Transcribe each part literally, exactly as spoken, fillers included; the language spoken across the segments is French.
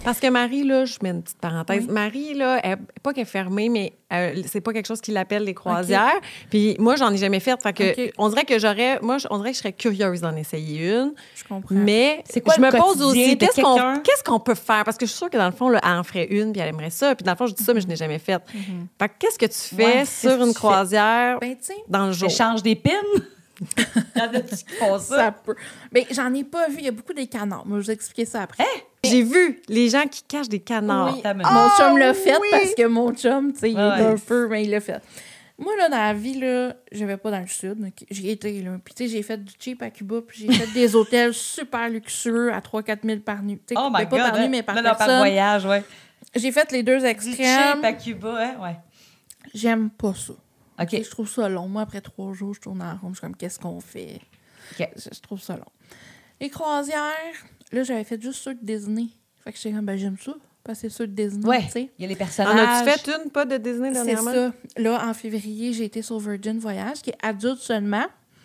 Parce que Marie, là, je mets une petite parenthèse. Oui. Marie, là, elle, pas qu'elle est fermée, mais euh, c'est pas quelque chose qui l'appelle les croisières. Okay. Puis moi, j'en ai jamais fait. Fait que okay. on dirait que j'aurais... Moi, on dirait que je serais curieuse d'en essayer une. Je comprends. Mais c'est quoi je me pose aussi, qu'est-ce quelqu'un? qu'on, qu'est-ce qu'on peut faire? Parce que je suis sûre que dans le fond, là, elle en ferait une, puis elle aimerait ça. Puis dans le fond, je dis ça, mais je n'ai jamais fait. Mm-hmm. Fait que qu'est-ce que tu fais ouais, sur une croisière ben, dans le jour? Échange des pins? Il y en a qui font ça. ça peut. Mais j'en ai pas vu. Il y a beaucoup des canards. Moi, je vais vous expliquer ça après. Hey! J'ai vu les gens qui cachent des canards. Oui. Oh, mon chum l'a fait oui! Parce que mon chum, tu sais, il ouais, est un peu, mais il l'a fait. Moi, là, dans la vie, là, je vais pas dans le sud. Donc j'ai été, là. Puis, tu sais, j'ai fait du cheap à Cuba, puis j'ai fait des hôtels super luxueux à trois à quatre mille par nuit. Oh my pas God! par nuit, mais par non, personne. Non, par voyage, ouais. J'ai fait les deux extrêmes. Du cheap à Cuba, hein? Ouais. J'aime pas ça. OK. Je trouve ça long. Moi, après trois jours, je tourne en rond. Je suis comme, qu'est-ce qu'on fait? OK. Je, je trouve ça long. Les croisières, là, j'avais fait juste ceux de Disney. Fait que j'étais comme, ben, j'aime ça. Parce que c'est ceux de Disney. Ouais. Il y a les personnages. En as-tu fait une, pas de Disney dernièrement? C'est ça. Là, en février, j'ai été sur Virgin Voyage, qui est adulte seulement.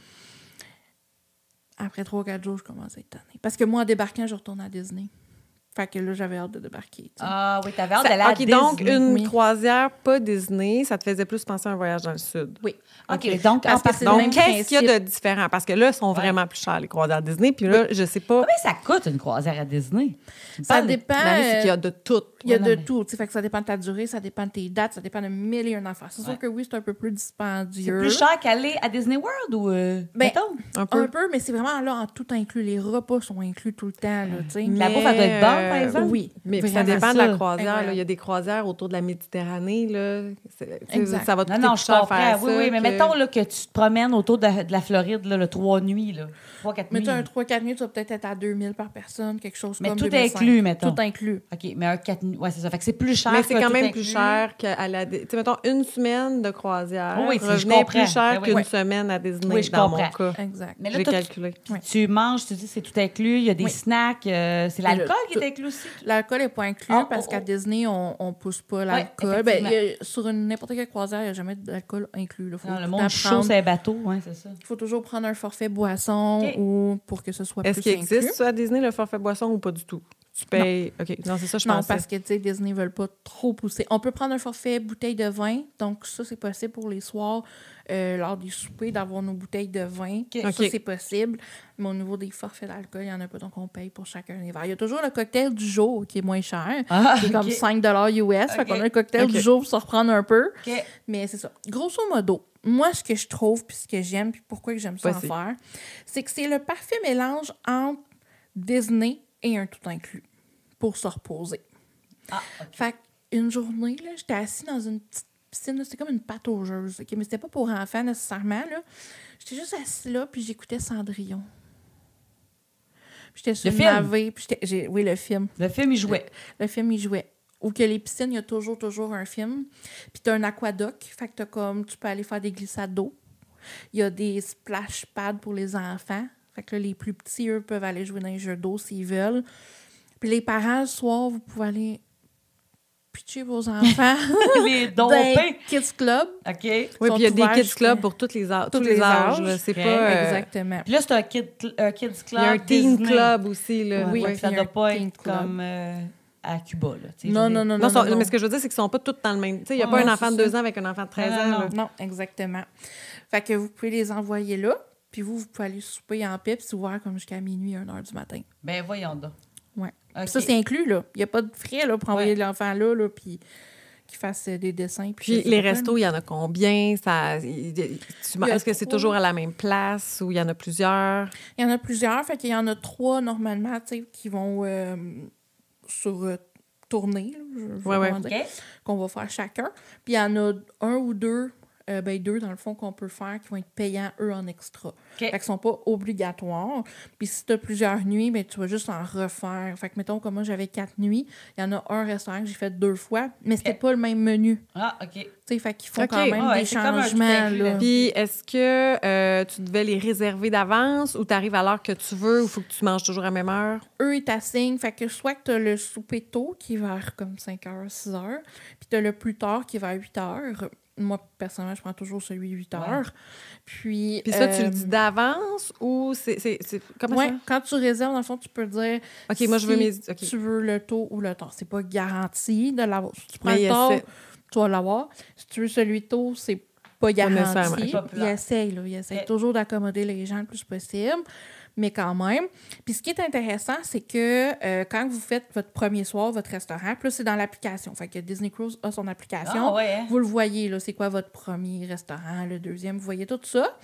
Après trois ou quatre jours, je commence à être tannée. Parce que moi, en débarquant, je retourne à Disney. Fait que là, j'avais hâte de débarquer. T'sais. Ah oui, t'avais hâte d'aller à okay, Disney. Donc, une oui. croisière pas Disney, ça te faisait plus penser à un voyage dans le sud. Oui. OK. okay. Donc, Parce parce que donc qu'est-ce qu'il y a de différent? Parce que là, ils sont ouais. vraiment plus chers, les croisières Disney. Puis là, oui. je sais pas... Combien ça coûte, une croisière à Disney? Ça dépend... La c'est qu'il y a de tout. Il y a ouais, de mais... tout. Fait que ça dépend de ta durée, ça dépend de tes dates, ça dépend de mille et un affaires. C'est ouais. sûr que oui, c'est un peu plus dispendieux. C'est plus cher qu'aller à Disney World ou... Euh, ben, un peu. Un peu, mais c'est vraiment là, en tout inclus. Les repas sont inclus tout le temps. Là, mais... La bouffe, elle doit être bonne, par exemple? Oui. Mais ça dépend ça. de la croisière. Il y a des croisières autour de la Méditerranée. Là. Ça va te coûter non, non, plus cher faire oui, ça. Oui, mais que... mettons là, que tu te promènes autour de, de la Floride, là, le trois nuits, là. trois quatre nuits. Mais tu as un trois quatre nuits, tu vas peut-être être à deux mille par personne, quelque chose mais comme tout deux mille cinq. Inclus, mettons. Tout inclus. OK, mais un quatre nuits, ouais, c'est ça. Fait que c'est plus cher. Mais c'est quand même inclus. plus cher qu'à la... Tu sais, mettons, une semaine de croisière oui, revenait plus cher oui, qu'une oui. semaine à Disney, oui, je dans comprends. mon cas. Exact. Mais là, j'ai calculé. Oui. Tu manges, tu dis c'est tout inclus, il y a des oui. snacks, euh, c'est l'alcool le, qui est inclus aussi? L'alcool n'est pas inclus oh, parce oh, qu'à oh. Disney, on ne pousse pas l'alcool. Oui, ben, y a, sur une, n'importe quelle croisière, il n'y a jamais d'alcool inclus. Là. Faut non, le monde chaud, c'est un bateau, oui, c'est ça. Il faut toujours prendre un forfait boisson okay. ou pour que ce soit Est-ce plus qu'il inclus. existe ça à Disney, le forfait boisson, ou pas du tout? Tu payes... Non. OK. Non, c'est ça, je non, pensais. parce que, tu sais, Disney ne veulent pas trop pousser. On peut prendre un forfait bouteille de vin. Donc, ça, c'est possible pour les soirs, euh, lors des soupers, d'avoir nos bouteilles de vin. Okay. Ça, okay. c'est possible. Mais au niveau des forfaits d'alcool, il n'y en a pas. Donc, on paye pour chacun des verres. Il y a toujours le cocktail du jour qui est moins cher, ah, qui est okay. comme cinq dollars U S. Okay. Fait qu'on a le cocktail okay. du jour pour se reprendre un peu. Okay. Mais c'est ça. Grosso modo, moi, ce que je trouve, puis ce que j'aime, puis pourquoi que j'aime ça en faire, c'est que c'est le parfait mélange entre Disney et un tout inclus pour se reposer. Ah, okay. Fait qu'une journée, là, j'étais assise dans une petite piscine, là, c'était comme une pataugeuse, okay? Mais c'était pas pour enfants nécessairement. Là. J'étais juste assise là, puis j'écoutais Cendrillon. Puis j'étais sur le une film? navée, puis j'étais... J'ai... Oui, le film. Le film, il jouait. Le, le film, il jouait. Ou que les piscines, il y a toujours, toujours un film. Puis t'as un aquadoc, fait que t'as comme, tu peux aller faire des glissades d'eau. Il y a des splash pads pour les enfants. Fait que là, les plus petits, eux, peuvent aller jouer dans les jeux d'eau s'ils veulent. Puis les parents, le soir, vous pouvez aller pitcher vos enfants les dans Kids Club. OK. Oui, puis il y a des Kids Club pour tous les, a- tous les, les âges. âges. C'est okay. pas... Euh... Exactement. Puis là, c'est un, kid, un Kids Club. Il y a un Teen Disney. Club aussi. Là. Oui, oui. ça ne doit pas être comme euh, à Cuba. Là, non, non, non, non, non, non. Mais ce que je veux dire, c'est qu'ils ne sont pas tous dans le même... Il n'y a oh, pas un enfant de deux ans avec un enfant de treize non, ans. Non, là. non, exactement. Fait que vous pouvez les envoyer là, puis vous, vous pouvez aller souper en paix, puis c'est ouvert comme jusqu'à minuit, une heure du matin. Ben voyons donc. Oui. Okay. Ça, c'est inclus, là. Il n'y a pas de frais là, pour envoyer ouais. l'enfant là, là puis qu'il fasse des dessins. Puis, puis les restos, il y en a combien? Ça, il, tu, est-ce que c'est toujours à la même place ou il y en a plusieurs? Il y en a plusieurs. Fait qu'il y en a trois, normalement, tu sais, qui vont euh, sur euh, tournée, oui, oui. Okay. qu'on va faire chacun. Puis il y en a un ou deux, euh, ben deux, dans le fond, qu'on peut faire qui vont être payants, eux, en extra. Okay. Fait qu'ils ne sont pas obligatoires. Puis si tu as plusieurs nuits, ben, tu vas juste en refaire. Fait que, mettons, comme moi, j'avais quatre nuits. Il y en a un restaurant que j'ai fait deux fois, mais c'était okay. pas le même menu. Ah, OK. Tu sais, fait qu'ils font okay. quand même oh, ouais, des changements. Là. Puis est-ce que euh, tu devais les réserver d'avance ou tu arrives à l'heure que tu veux ou il faut que tu manges toujours à la même heure? Eux, ils t'assignent. Fait que soit que tu as le souper tôt qui est vers comme cinq heures, six heures, puis tu as le plus tard qui est vers huit heures. moi, personnellement, je prends toujours celui huit heures. Ouais. Puis, Puis ça, tu euh, le dis d'avance ou c'est... c'est, c'est comment ouais, ça? quand tu réserves, dans le fond, tu peux dire OK, moi, je veux si mes... OK. tu veux le tôt ou le tard. C'est pas garanti de l'avoir. Si tu prends Mais le tard, essaie. tu vas l'avoir. Si tu veux celui tôt, c'est pas nécessairement. garanti. Pas Il plat. essaye, là. Il essaye Okay. toujours d'accommoder les gens le plus possible, mais quand même. Puis ce qui est intéressant, c'est que euh, quand vous faites votre premier soir, votre restaurant, puis là, c'est dans l'application. Fait que Disney Cruise a son application. Ah, ouais, hein? Vous le voyez, là, c'est quoi votre premier restaurant, le deuxième, vous voyez tout ça.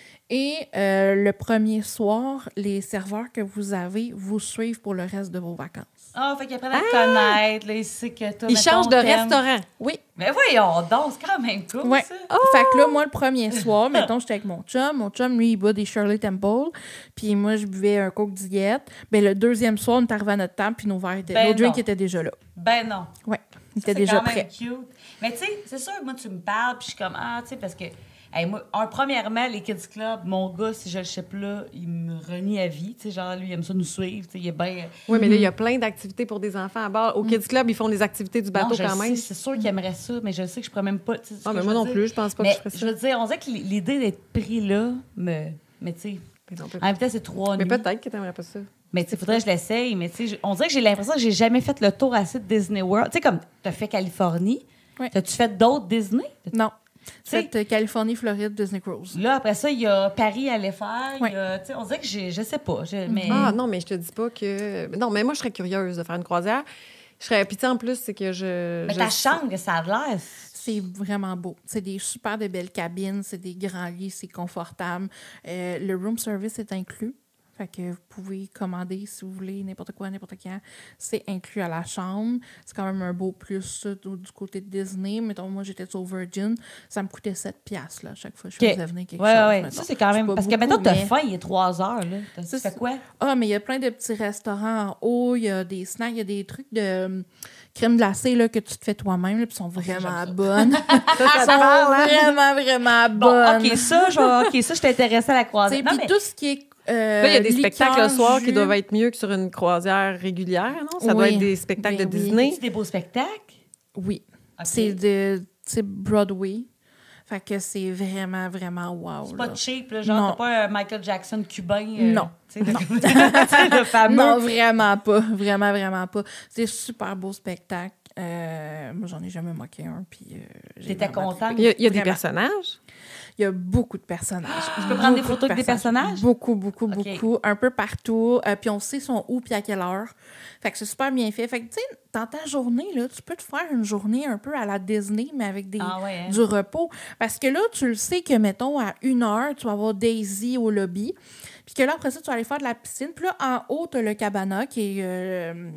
Et euh, le premier soir, les serveurs que vous avez vous suivent pour le reste de vos vacances. Ah, fait qu'ils apprennent à te connaître, là, ils savent que toi, Ils mettons, changent de t'aimes. restaurant. Oui. Mais voyons donc, c'est quand même cool, Ouais. ça. Fait que là, moi, le premier soir, mettons, j'étais avec mon chum. Mon chum, lui, il boit des Shirley Temple. Puis moi, je buvais un Coke Diet. Ben, le deuxième soir, on est arrivé à notre table, puis nos verres étaient... Ben nos drinks non. étaient déjà là. Ben non. Ouais. Ils Ça, étaient c'est déjà quand même prêts. cute. Mais tu sais, c'est sûr que moi, tu me parles, puis je suis comme, ah, tu sais, parce que, hey, moi, un, premièrement, les Kids Club, mon gars, si je le sais pas là, il me renie à vie. Tu sais, genre, lui, il aime ça nous suivre. Tu sais, il est bien. Oui, mais là, il y a plein d'activités pour des enfants à bord. Au Kids Club, ils font des activités du bateau Non, je quand le même. sais, c'est sûr qu'il aimerait ça, mais je sais que je pourrais même pas. tu sais, ce Ah, que mais je moi veux non dire. plus, je pense pas Mais que je ferais je ça. veux dire, on dirait que l'idée d'être pris là, me. Mais tu sais, Mais non, peut- en même temps, c'est trois Mais nuits. peut-être que t'aimerais pas ça. Mais tu sais, faudrait que je l'essaye. Mais tu sais, on dirait que j'ai l'impression que j'ai jamais fait le tour assez de Disney World. Tu sais, comme t'as fait Californie, Ouais. t'as-tu fait d'autres Disney? Non. sais- Cette euh, Californie, Floride, Disney Cruise. Là, après ça, il y a Paris à aller faire. il Ouais. y a- tu sais, on dirait que j'ai, je sais pas. je- mais... Ah non, mais je te dis pas que... Non, mais moi, je serais curieuse de faire une croisière. Je serais... Puis tu sais, en plus, c'est que je... Mais je- ta chambre, que ça a l'air. C'est vraiment beau. C'est des super de belles cabines, c'est des grands lits, c'est confortable. Euh, le room service est inclus. Fait que vous pouvez commander si vous voulez n'importe quoi, n'importe quand. C'est inclus à la chambre. C'est quand même un beau plus ça, du du côté de Disney. Mettons, moi, j'étais sur Virgin. Ça me coûtait sept piastres là, à chaque fois que je OK. faisais venir quelque Ouais, chose. ouais. mettons. Ça, c'est quand C'est même. pas Parce que beaucoup, maintenant, t'as mais- faim, il est trois heures. Là. T'as- Tu Ça, fais c'est- quoi? Ah, mais il y a plein de petits restaurants en haut. Il y a des snacks, il y a des trucs de hum, crème glacée là, que tu te fais toi-même. Là, puis sont vraiment j'aime ça. bonnes. Ça, ça Ils te sont parle, hein? vraiment, vraiment Bon, bonnes. OK, ça, je vais- OK, ça, je t'intéressais à la Puis croisière. Non, mais tout ce qui est. euh, Là, il y a des liqueur, spectacles le soir qui jus. doivent être mieux que sur une croisière régulière, non? Ça doit Oui. être des spectacles Ben de oui. Disney. c'est des beaux spectacles. Oui. OK. C'est de c'est Broadway. Fait que c'est vraiment, vraiment wow. C'est là. pas cheap, là, genre, Non. t'as pas un Michael Jackson cubain. euh, Non. Tu sais, le, tu sais, le fameux. Non, vraiment pas. Vraiment, vraiment pas. C'est super beau spectacle. Euh, moi, j'en ai jamais moqué un. Puis, euh, j'ai T'étais vraiment contente? Il y a, il y a des Vraiment. personnages. Il y a beaucoup de personnages. Tu peux prendre des Beaucoup photos de avec des personnages? Beaucoup, beaucoup, OK. beaucoup. Un peu partout. Euh, puis on sait sont où puis à quelle heure. Fait que c'est super bien fait. Fait que, tu sais, dans ta journée, là, tu peux te faire une journée un peu à la Disney, mais avec des, Ah ouais, hein? du repos. Parce que là, tu le sais que, mettons, à une heure, tu vas avoir Daisy au lobby. Puis que là, après ça, tu vas aller faire de la piscine. Puis là, en haut, tu as le cabana qui est... euh,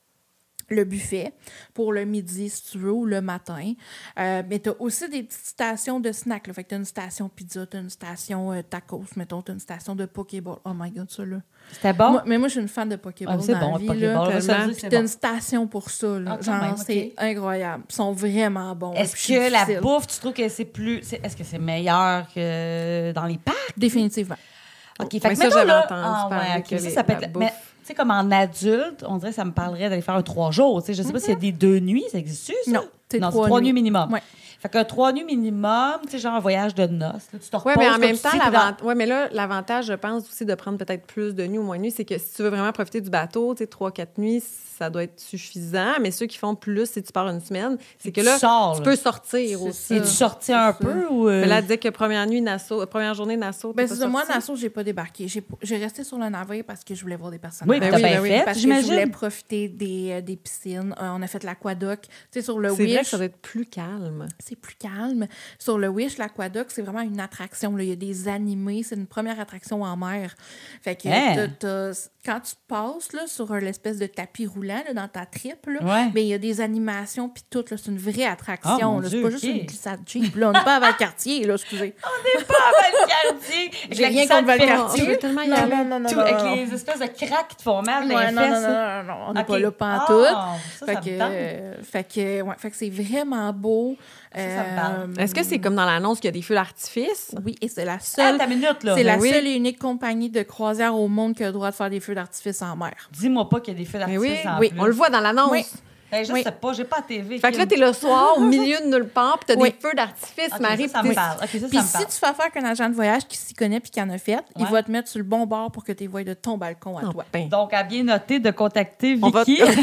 le buffet pour le midi, si tu veux, ou le matin. Euh, mais tu as aussi des petites stations de snacks. Là. Fait que tu as une station pizza, tu as une station euh, tacos, mettons, tu as une station de Pokéball. Oh my God, ça, là. C'était bon? Moi- mais moi, je suis une fan de Pokéball Ah, c'est dans bon, la le vie. Pokéball. Là. On va se le tellement. dire, Puis c'est t'as bon. une station pour ça. Là. Ah, quand Genre, même, ok. c'est incroyable. Ils sont vraiment bons. Est-ce Puis je suis que la difficile. bouffe, tu trouves que c'est plus. c'est- Est-ce que c'est meilleur que dans les parcs? Définitivement. OK, Mais fait que ça, mettons, j'avais là, entendu ah, parler ouais, que OK, ça, les- ça peut la être... bouffe. Mais, tu sais, comme en adulte, on dirait que ça me parlerait d'aller faire un trois jours. Tu sais, je sais pas s'il y a des deux nuits, ça existe-tu, ça? Non, c'est non, trois c'est trois nuits nuits. minimum. Ouais. Fait qu'un trois nuits minimum, tu sais, genre un voyage de noces. Là, tu te reposes, Oui, mais en comme même tu temps, sais, t'es dans- l'avant- ouais, mais là, l'avantage, je pense aussi de prendre peut-être plus de nuits ou moins de nuits, c'est que si tu veux vraiment profiter du bateau, tu sais, trois, quatre nuits, ça doit être suffisant. Mais ceux qui font plus, si tu pars une semaine, c'est que Tu là, sors, tu là. peux sortir C'est aussi. Es-tu sorti un C'est ça. peu ou... euh, Mais là, elle disait que première nuit, Nassau, euh, première journée, Nassau, t'es Ben, pas c'est ça, moi, sortie? Nassau, j'ai pas débarqué. J'ai, j'ai resté sur le navire parce que je voulais voir des personnages. Oui, Ben t'as oui, bien ben oui. fait, Parce que je voulais j'imagine. profiter des, euh, des piscines. Euh, on a fait l'aquadoc. Tu sais, sur le C'est vrai que Wish, ça doit être plus calme. c'est plus calme. Sur le Wish, l'aquadoc, c'est vraiment une attraction. Là. Il y a des animés. C'est une première attraction en mer. Fait que Hein? t'as- t'as- quand tu passes là, sur l'espèce de tapis roulant là, dans ta trip, là, Ouais. ben, il y a des animations puis tout. Là, c'est une vraie Ah, attraction. mon là. Dieu, c'est pas juste ok. une glissade cheap. Là, on n'est pas à Valcartier, là, excusez. On n'est pas à Valcartier! Avec J'ai la rien glissade contre qui fait- Valcartier. Je veux tellement y Non, aller. non, non, non, Tout, non, avec non. les espèces de craques qui te font mal dans Ouais, les non, fesses. non, non, là. non, non, on n'est Ok. pas là pantoute. Ah, ça, Fait ça que, me tente. euh, fait que, ouais, fait que c'est vraiment beau. Ça, ça me parle. Euh, Est-ce que c'est comme dans l'annonce qu'il y a des feux d'artifice? Oui, et c'est la Ah, seule, ta minute, là. c'est la Ben oui. seule et unique compagnie de croisière au monde qui a le droit de faire des feux d'artifice en mer. Dis-moi pas qu'il y a des feux Mais d'artifice oui, en oui, plus. on le voit dans l'annonce. Oui. Ben, je Oui. sais pas, j'ai pas la T V. Fait que là, t'es le soir au milieu de nulle part, puis t'as Oui. des feux d'artifice, Ok, Marie. ça, ça puis me t'es- parle. Ok, ça, Puis ça me si parle. tu fais affaire avec un agent de voyage qui s'y connaît puis qui en a fait, il Ouais. va te mettre sur le bon bord pour que tu voies de ton balcon à Oh, toi. ben. Donc, à bien noter de contacter On va- Vicky. On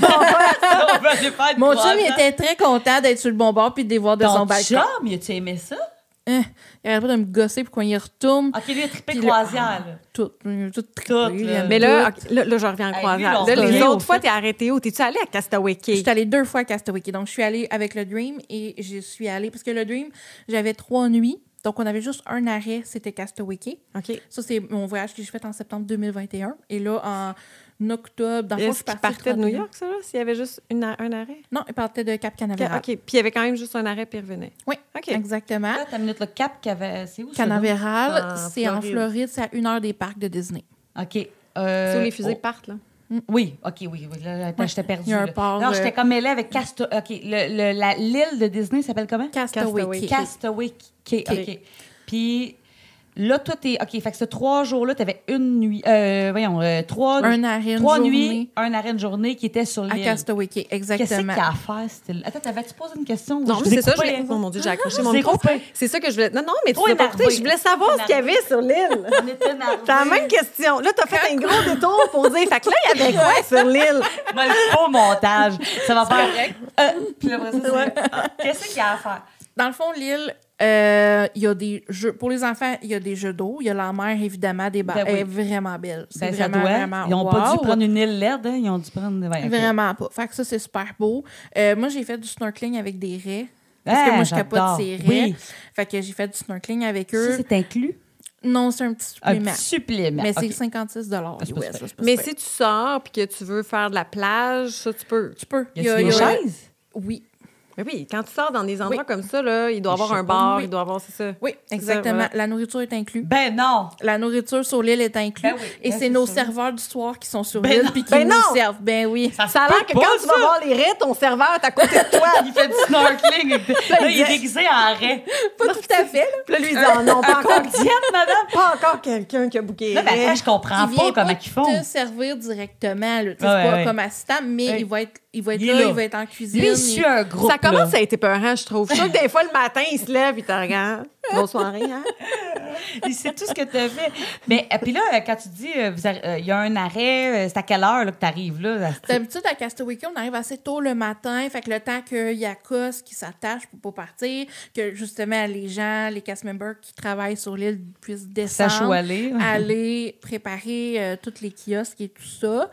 va aller faire une Mon chum, croisade. il était très content d'être sur le bon bord puis de les voir de son Ton balcon. chum, il a-tu aimé ça? Hein, il arrête pas de me gosser pour qu'on y retourne. OK, lui, il a trippé Puis là- croisière, là. Tout, euh, tout trippé, Tout, il là. aime Mais là, tout. ok, là, là, je reviens en Hey, croisière. lui, on Là, se les connaît, autres au fois, fait. t'es arrêté où? T'es-tu allé à Castaway Je Cay? suis allée deux fois à Castaway Cay. Donc, je suis allée avec le Dream et je suis allée... Parce que le Dream, j'avais trois nuits. Donc, on avait juste un arrêt, c'était Castaway Cay. OK. Ça, c'est mon voyage que j'ai fait en septembre deux mille vingt et un. Et là, en octobre... Dans le fond, je Est-ce suis qu'il partie partait de le New trente et un. York, ça, là? S'il y avait juste une a- un arrêt? Non, il partait de Cap OK. Canaveral. Puis il y avait quand même juste un arrêt, puis il revenait. Oui, OK. exactement. Là, t'as minute le cap qui avait. C'est où ça? donc? Canaveral, En c'est en Floride. Floride, c'est à une heure des parcs de Disney. OK. Euh, C'est où les fusées oh. partent, là. Oui, OK, oui, oui. Là, attends, j'étais perdue. Il y a un là. port, Non, euh, j'étais comme mêlée avec Casto... OK, le, le- la- l'île de Disney s'appelle comment? Castaway Castaway Cay. Cay. Castaway Cay. OK. OK. Puis là, toi, t'es... OK, fait que ce trois jours-là, t'avais une nuit... Euh, voyons, euh, trois... Un arrêt, une Trois journée nuits, un arrêt de journée qui était sur à l'île. Castaway Cay, Qu'est-ce qu'il y exactement. a à faire, c'était... Attends, t'avais-tu posé une question? Non, Je mais vous ai c'est ça, je coupé, voulais... hein? Oh mon Dieu, j'ai accroché Je mon vous ai micro. coupé. C'est ça que je voulais... Non, non, mais tu Trop t'es pas écouté. énervé. Je voulais savoir ce qu'il y avait sur l'île. On était énervés. C'est la même question. Là, t'as fait un gros détour pour dire... Fait que là, il y avait quoi sur l'île? Moi, le faux montage. Ça va faire... Euh, puis après ça, c'est... Ah, qu'est-ce qu'il y a à faire? Dans le fond, l'île, euh, il y a des jeux. Pour les enfants, il y a des jeux d'eau. Il y a la mer, évidemment, des bar. Ben oui. Elle est vraiment belle. C'est Ben, ça vraiment, doit. vraiment. Ils n'ont pas wow. dû prendre une île laide, hein? Ils ont dû prendre... Ouais, ok. Vraiment pas. Fait que ça, c'est super beau. Euh, moi, j'ai fait du snorkeling avec des raies. Parce que Ah, moi, je capote j'adore. ces raies. Oui. Fait que j'ai fait du snorkeling avec Ça, eux. c'est inclus? Non, c'est un petit Un supplément. petit supplément. Mais OK. c'est cinquante-six dollars Ah, c'est pas U S. super. là, c'est pas Mais super. si tu sors puis que tu veux faire de la plage, ça, tu peux. Tu peux. Y a-tu des chaises? Oui. Mais oui, quand tu sors dans des endroits Oui. comme ça, là, il doit y Je avoir sais un pas, bar, oui. il doit y avoir, c'est ça. Oui, C'est exactement. ça, voilà. La nourriture est inclue. Ben non! La nourriture sur l'île est inclue. Ben oui, Et ben c'est c'est nos ça. serveurs du soir qui sont sur Ben l'île non. puis qui Ben nous non. servent. Ben oui. Ça a l'air que pas, quand tu vas ça. voir les raies, ton serveur est à côté de toi. Il fait du snorkeling. Là, il est déguisé en raie. Pas tout à fait. Là. Puis là, lui, il dit, ah, non, pas encore, Combien, madame? pas encore quelqu'un qui a bouqué. Là, ben, attends, je comprends Il pas vient comment pas ils font. te servir directement. Là. Tu sais, Ouais, c'est pas ouais. comme assistant, mais Ouais. il va être, il va être Il est là, là. il va être en cuisine. Lui, il il- suit un groupe. Ça commence là. à être épeurant, je trouve. Je trouve que des fois, le matin, il se lève, il te regarde. Bonne soirée, hein? Il sait tout ce que tu as fait. Mais euh, puis là, euh, quand tu dis euh, vous arri- euh, il y a un arrêt, euh, c'est à quelle heure là, que tu arrives là? D'habitude, à Castaway Cay, on arrive assez tôt le matin. Fait que le temps qu'il y a Cos qui s'attache pour pas partir, que justement les gens, les cast members qui travaillent sur l'île puissent Ça descendre, aller. aller préparer euh, tous les kiosques et tout ça.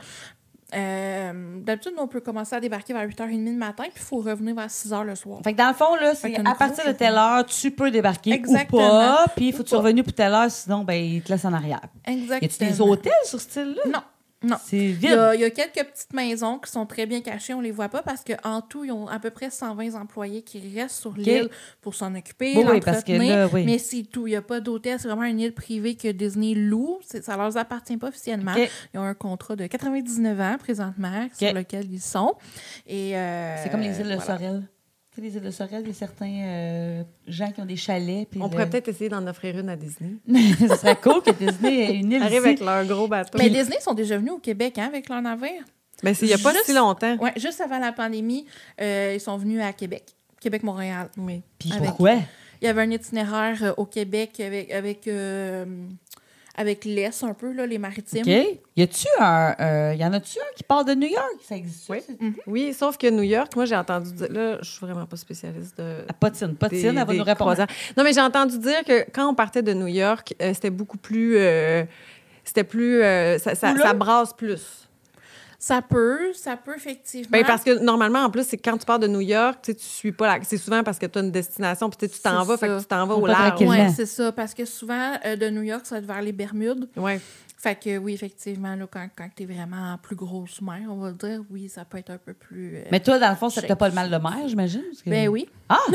Euh, D'habitude, nous, on peut commencer à débarquer vers huit heures trente le matin, puis il faut revenir vers six heures le soir. Fait que dans le fond, là, Fait c'est qu'une à partir de grosse telle heure, tu peux débarquer Exactement. ou pas, puis il faut Ou que tu sois pas. revenu pour telle heure, sinon, ben, ils te laissent en arrière. Exactement. Y a-tu des hôtels sur ce style-là? Non. Non. C'est Il y, vide. a, il y a quelques petites maisons qui sont très bien cachées, on les voit pas parce qu'en tout, ils ont à peu près cent vingt employés qui restent sur l'île pour s'en occuper, Oui, oui, parce que l'entretenir. là, oui. Mais c'est tout. Il n'y a pas d'hôtel. C'est vraiment une île privée que Disney loue. C'est- Ça leur appartient pas officiellement. OK. Ils ont un contrat de quatre-vingt-dix-neuf ans présentement sur lequel ils sont. Et euh, C'est comme les îles de voilà. Sorel. Tu sais, les îles de Sorel, il y a certains euh, gens qui ont des chalets. Puis On le- pourrait peut-être essayer d'en offrir une à Disney. Ça serait cool que Disney ait une île Arrive ici. avec leur gros bateau. Mais Disney sont déjà venus au Québec hein, avec leur navire. Ben, c'est il n'y a pas Juste- si longtemps. Ouais, juste avant la pandémie, euh, ils sont venus à Québec. Québec-Montréal. Oui. Puis Avec- pourquoi? Il y avait un itinéraire euh, au Québec avec, avec, euh, avec l'Est un peu, là, les maritimes. OK. Y a-tu un. euh, y en a-tu un qui part de New York? Ça existe? Oui. ça? Oui, sauf que New York, moi, j'ai entendu dire... Là, je suis vraiment pas spécialiste de... La potine. Potine, des- elle va des nous répondre. croisières. Non, mais j'ai entendu dire que quand on partait de New York, euh, c'était beaucoup plus... euh, c'était plus... euh, ça, ça, Oula. ça brasse plus. Ça peut, ça peut effectivement. Ben, parce que normalement, en plus, c'est quand tu pars de New York, tu sais, tu suis pas la... C'est souvent parce que tu as une destination, puis tu sais, tu t'en C'est vas, fait ça. que tu t'en vas Faut au pas large. tranquillement. Oui, c'est ça. Parce que souvent, euh, de New York, ça va être vers les Bermudes. Ouais. Fait que oui, effectivement, là, quand, quand tu es vraiment en plus grosse mer, on va le dire, oui, ça peut être un peu plus. euh, Mais toi, dans le fond, ça Shake. t'a pas le mal de mer, j'imagine? parce que- Ben oui. Ah!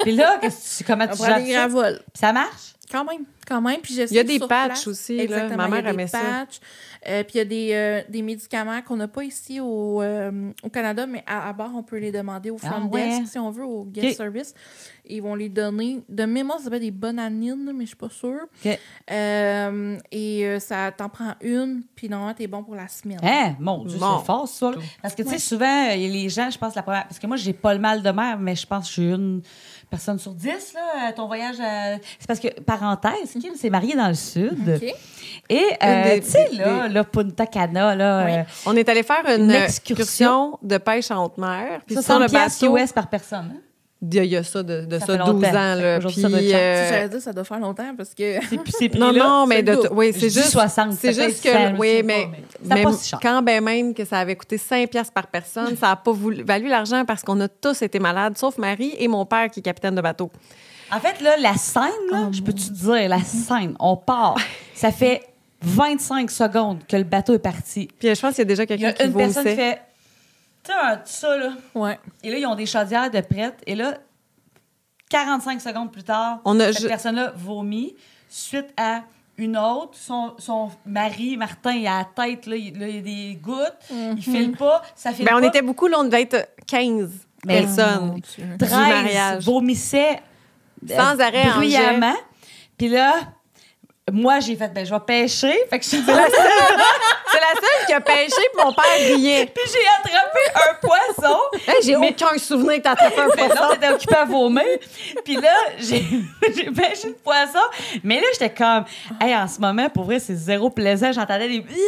Puis là, qu'est-ce que tu, comment On tu prend gères des ça? gravoles. Puis ça marche? Quand même, quand même. Puis j'essaie Il y a des sur patchs place. aussi, là. Exactement. Ma Il y a mère des aimait ça. patchs. Euh, puis il y a des, euh, des médicaments qu'on n'a pas ici au, euh, au Canada, mais à, à bord, on peut les demander au front Ah, ouais. desk, si on veut, au guest Okay. service. Ils vont les donner. De mémoire, ça s'appelle des bonanines, mais je suis pas sûre. OK. Euh, et euh, ça t'en prend une, puis normalement, t'es bon pour la semaine. Hein? Mon Dieu, Bon. c'est fort, ça. là. Parce que, tu sais, souvent, il y a les gens, je pense, la première. Parce que moi, j'ai pas le mal de mer, mais je pense que je suis une personne sur dix, là. à Ton voyage. à- C'est parce que, parenthèse, Kim s'est mariée dans le Sud. OK. Et, Une euh, des- tu sais, des- là, des- là, Punta Cana, là. Oui. euh, On est allé faire une, Une excursion. excursion de pêche en haute mer. Puis sur soixante le piastres bateau, U S par personne. Hein? il y a- il y a ça de, de Ça ça, fait douze longtemps. ans. Là. Aujourd'hui, Puis, ça doit être cher. euh, Si j'allais dire, ça doit faire longtemps parce que. C'est plus ces non, prix-là. non, mais c'est de le t- double. oui, Je c'est dis juste soixante, c'est peut-être juste cent, que je oui, sais mais, pas, mais c'était mais pas si cher. quand ben même que ça avait coûté cinq piastres par personne, ça n'a pas voulu- valu l'argent parce qu'on a tous été malades, sauf Marie et mon père qui est capitaine de bateau. En fait, là, la scène, là, je peux te dire, la scène, on part. Ça fait vingt-cinq secondes que le bateau est parti. Puis je pense qu'il y a déjà Il y quelqu'un a qui une personne qui vomissait. fait, tu sais, un- ça, là. Ouais. Et là, ils ont des chaudières de prêtes. Et là, quarante-cinq secondes plus tard, On a cette ju- personne-là vomit. Suite à une autre, son, son mari, Martin, il a la tête, là, il, là, il y a des gouttes. Il file pas. Ça file Ben, on pas. était beaucoup, là, on devait être quinze Mais- personnes Oh, Dieu. du treize mariage. vomissaient euh, Sans arrêt, en bruyamment. Puis là, moi, j'ai fait, ben, je vais pêcher. Fait que je suis C'est la seule qui a pêché, puis mon père riait. Puis j'ai attrapé un poisson. Hey, j'ai Mais- aucun souvenir que t'as attrapé un Mais poisson. non, t'étais occupée à vomir. Puis là, j'ai j'ai pêché le poisson. Mais là, j'étais comme, hey, en ce moment, pour vrai, c'est zéro plaisant. J'entendais des. Puis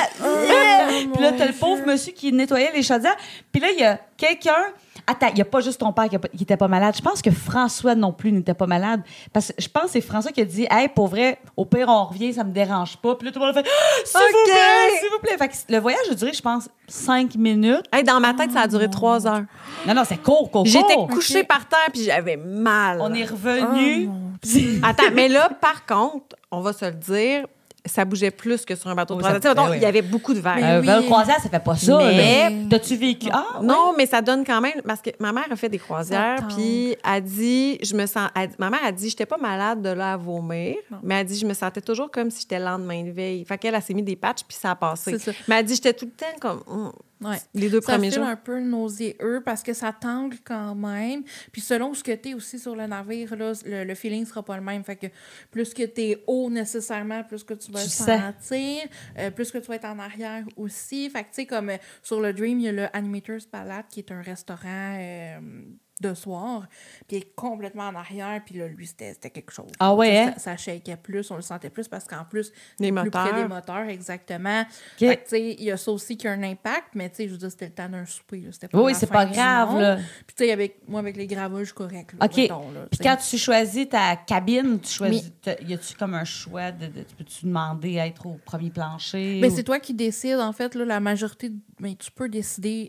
là, t'as le pauvre monsieur qui nettoyait les chaudières. Puis là, il y a quelqu'un. Attends, il n'y a pas juste ton père qui, a pas- qui était pas malade. Je pense que François non plus n'était pas malade. Parce que je pense que c'est François qui a dit, hey, pour vrai, au pire, on revient, ça me dérange pas. Puis là, tout le monde a fait, Ah, s'il vous OK. plaît, s'il vous plaît. Fait que le voyage a duré, je pense, cinq minutes. Hey, dans ma tête, ça a duré trois heures. Non, non, c'est court, court, J'étais court. couchée par terre, puis j'avais mal. On est revenu. Attends, mais là, par contre, on va se le dire, ça bougeait plus que sur un bateau de Oh, croisière. ça- Tu sais, mettons, ben oui. il y avait beaucoup de vagues. Euh, oui. ben, le croisière, ça fait pas ça. Mais- là. T'as-tu vécu? Ah, Non, mais ça donne quand même parce que ma mère a fait des croisières, Ça tente. puis a dit, je me sens, elle- ma mère a dit, j'étais pas malade de là à vomir, Non. mais elle a dit, je me sentais toujours comme si j'étais le lendemain de veille. Fait qu'elle, elle s'est mis des patchs puis ça a passé. C'est ça. Mais elle a dit, j'étais tout le temps comme hum, Ouais. les deux Ça premiers file jours. un peu nauséeux parce que ça tangle quand même. Puis selon ce que t'es aussi sur le navire, là, le, le feeling sera pas le même. Fait que plus que t'es haut nécessairement, plus que tu vas Tu le sens. sentir. Euh, plus que tu vas être en arrière aussi. Fait que tu sais, comme euh, sur le Dream, il y a le Animator's Palette qui est un restaurant euh, de soir. Puis il est complètement en arrière. Puis là, lui, c'était c'était quelque chose. Ah ouais, Tu sais, hein? Ça, ça shakeait plus, on le sentait plus parce qu'en plus, Les plus près moteurs. des moteurs, exactement. Fait que, tu sais, il y a ça aussi qui a un impact, mais tu sais, je veux dire, c'était le temps d'un souper, là. C'était pas Oui, la c'est fin pas du grave, monde. là. Puis tu sais, avec, moi, avec les gravages, je suis correcte, là, OK. mettons, là, Puis tu sais. quand tu choisis ta cabine, tu choisis. t'as- Y a-tu comme un choix de. de- Peux-tu demander à être au premier plancher? Mais ou- c'est toi qui décides, en fait, là, la majorité... de- Mais tu peux décider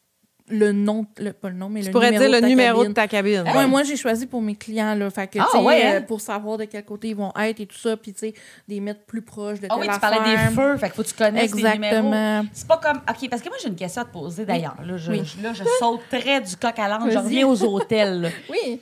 le nom, le, pas le nom, mais Tu le pourrais numéro dire le de ta numéro cabine. de ta cabine. Ouais, moi, j'ai choisi pour mes clients, là. Fait que, Ah, tu sais, ouais, hein? euh, pour savoir de quel côté ils vont être et tout ça, puis, tu sais, des mettre plus proches de Ah telle oui, tu parlais des affaire. feux, fait qu'il faut que tu connaisses les numéros. Exactement. C'est pas comme. OK, parce que moi, j'ai une question à te poser d'ailleurs. Là, je, Oui. je- là, je sauterais du coq à l'âne. Je Vas-y. reviens aux hôtels. là. Oui.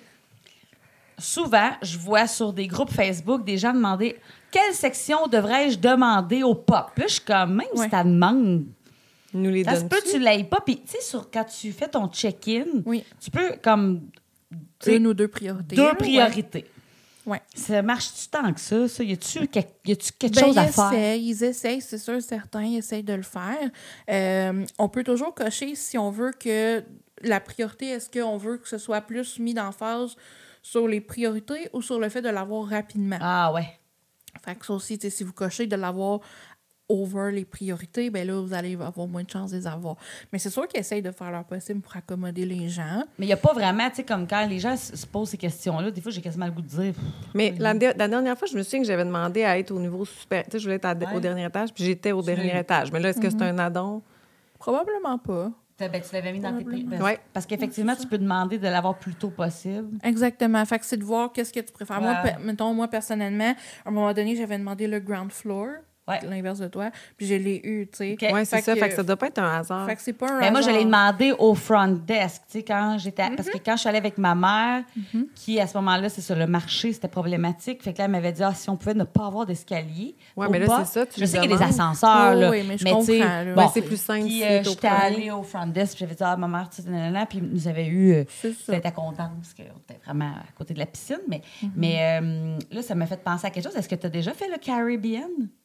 Souvent, je vois sur des groupes Facebook des gens demander quelle section devrais-je demander au pop. Là, je suis comme, même Ouais. si ta demande, Nous les ça se donne. peut que tu l'aies pas. Puis, tu sais, sur- quand tu fais ton check-in, Oui. tu peux comme. tu sais, Une ou deux priorités. deux là, ouais. priorités. Ouais. Ça marche-tu tant que ça? ça? Y a-tu quelque, y a-tu quelque Ben, chose à ils faire? essayent, ils essayent, c'est sûr, certains ils essayent de le faire. Euh, on peut toujours cocher si on veut que la priorité, est-ce qu'on veut que ce soit plus mis d'emphase sur les priorités ou sur le fait de l'avoir rapidement? Ah ouais. Fait que ça aussi, tu sais, si vous cochez de l'avoir over les priorités, ben là, vous allez avoir moins de chances de les avoir. Mais c'est sûr qu'ils essayent de faire leur possible pour accommoder les gens. Mais il n'y a pas vraiment, tu sais, comme quand les gens se se posent ces questions-là, des fois, j'ai quasiment le goût de dire. pff, Mais la, dé- la dernière fois, je me souviens que j'avais demandé à être au niveau super. Tu sais, je voulais être à- Ouais. au dernier étage, puis j'étais au Tu l'as dernier eu. étage. Mais là, est-ce que c'est un addon? Probablement pas. t'as- ben, tu l'avais mis dans tes prix. Ouais. Parce qu'effectivement, tu peux demander de l'avoir plus tôt possible. Exactement. Fait que c'est de voir qu'est-ce que tu préfères. Moi, Ouais. pe- mettons, moi, personnellement, à un moment donné, j'avais demandé le ground floor. Ouais. l'inverse de toi, puis je l'ai eu, tu sais. OK. Oui, c'est Fait ça. que- Fait que ça doit pas être un hasard. Fait que c'est pas un Ben moi, je hasard. l'ai demandé au front desk, tu sais, quand j'étais... Mm-hmm. Parce que quand je suis allée avec ma mère, qui, à ce moment-là, c'est sur le marché, c'était problématique. Fait que là, elle m'avait dit, ah, si on pouvait ne pas avoir d'escalier. Ouais, au mais là, bas. c'est ça, tu Je lui sais qu'il y a des demandes. ascenseurs, Oh, là. oui, mais je tu sais, comprends, là. bon, Ouais, c'est plus simple Puis si euh, t'es au j'étais premier. allée au front desk, puis j'avais dit, ah, ma mère, tu sais, nanana, puis ils nous avaient eu... euh, C'est ça. J'étais contente parce qu'on était vraiment à côté de la piscine. Mais, Mm-hmm. mais euh, là, ça m'a fait penser à quelque chose. Est-ce que tu as déjà fait le Caribbean?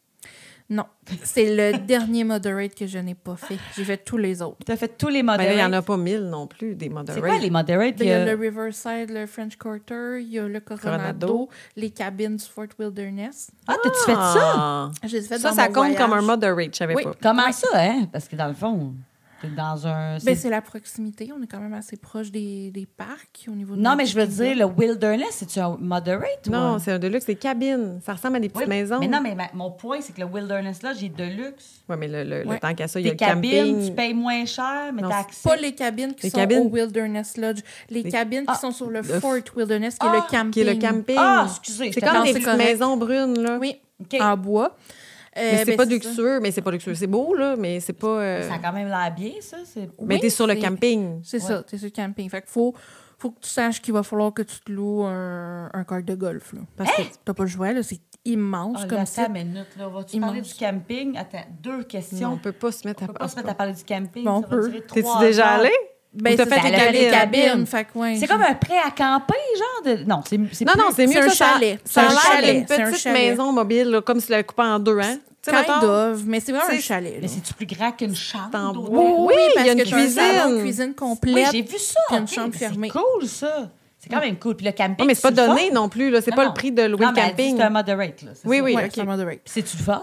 Non, c'est le dernier moderate que je n'ai pas fait. J'ai fait tous les autres. Tu as fait tous les Mais là, moderates? il n'y en a pas mille non plus, des moderates. C'est quoi les moderates? Il y a le Riverside, le French Quarter, il y a le Coronado, Coronado. les cabines du Fort Wilderness. Ah, t'as-tu fait ça? Ah. Je les ai fait Ça, dans ça mon compte voyage. comme un moderate, je savais Oui. pas. Comment ça, hein? Parce que dans le fond, t'es dans un... Ben, c'est la proximité. On est quand même assez proche des, des parcs au niveau de Non, notre mais je veux kingdom. dire, le Wilderness, c'est-tu un moderate? ou Non, un- c'est un deluxe, c'est cabine. Ça ressemble à des petites Oui, maisons. Mais non, mais ma- mon point, c'est que le Wilderness, là, j'ai Deluxe. Ouais, mais le, le, le Ouais. temps qu'à ça, il y a Tes le cabines, camping. tu payes moins cher, mais Non, t'as c'est accès... Pas les cabines qui Les sont cabines- au Wilderness Lodge. Les, Les- cabines Ah, qui sont sur le le- Fort Wilderness, qui Ah, est le camping. Qui est le camping. Ah, excusez. C'est j'étais comme Non, des c'est petites correct. maisons brunes, là. Oui, OK. en bois. Euh, Mais c'est ben, pas ça. luxueux, mais c'est pas luxueux. C'est beau, là, mais c'est pas... euh, Ça a quand même l'air bien, ça. C'est... Mais Oui, t'es sur le c'est- camping. C'est ça, t'es sur le camping. Fait qu'il faut, faut que tu saches qu'il va falloir que tu te loues un, un kart de golf. Là. Parce que t'as pas le choix, là, c'est immense Ah, comme là, ça. attends une minute, là. Vas-tu Immense. parler du camping? Attends, deux Non, questions. on peut pas se mettre On à... peut pas se mettre à parler du camping. Bon, on ça va peut. durer T'es-tu trois déjà heures. allé? Ben, Ou t'as c'est fait ça, les t'as les cabines? cabines. Fait que, ouais, C'est comme un prêt à camper, genre de... Non, c'est, c'est Non, plus- non, c'est mieux c'est un que ça. chalet. Ça a C'est un l'air chalet. d'une C'est un petite chalet. maison mobile, là, comme si tu l'avais coupée en deux, hein? Tu sais, kind mettons, of, mais c'est vraiment C'est- un chalet. Mais là. c'est-tu plus grand qu'une chambre? en d'hôtel? bois. Oui, il y a une parce que t'as un salon, cuisine. cuisine Oui, complète. j'ai vu ça. puis une ok, chambre mais fermée. C'est cool, ça. C'est quand même cool. Puis le camping, Non, mais c'est pas le fun? donné non plus, là. C'est Non, pas non. le prix de louer Non, le mais elle dit camping. c'est un moderate, là. c'est Oui, ça. oui. Ouais, ok. c'est un moderate. Puis c'est-tu le fun?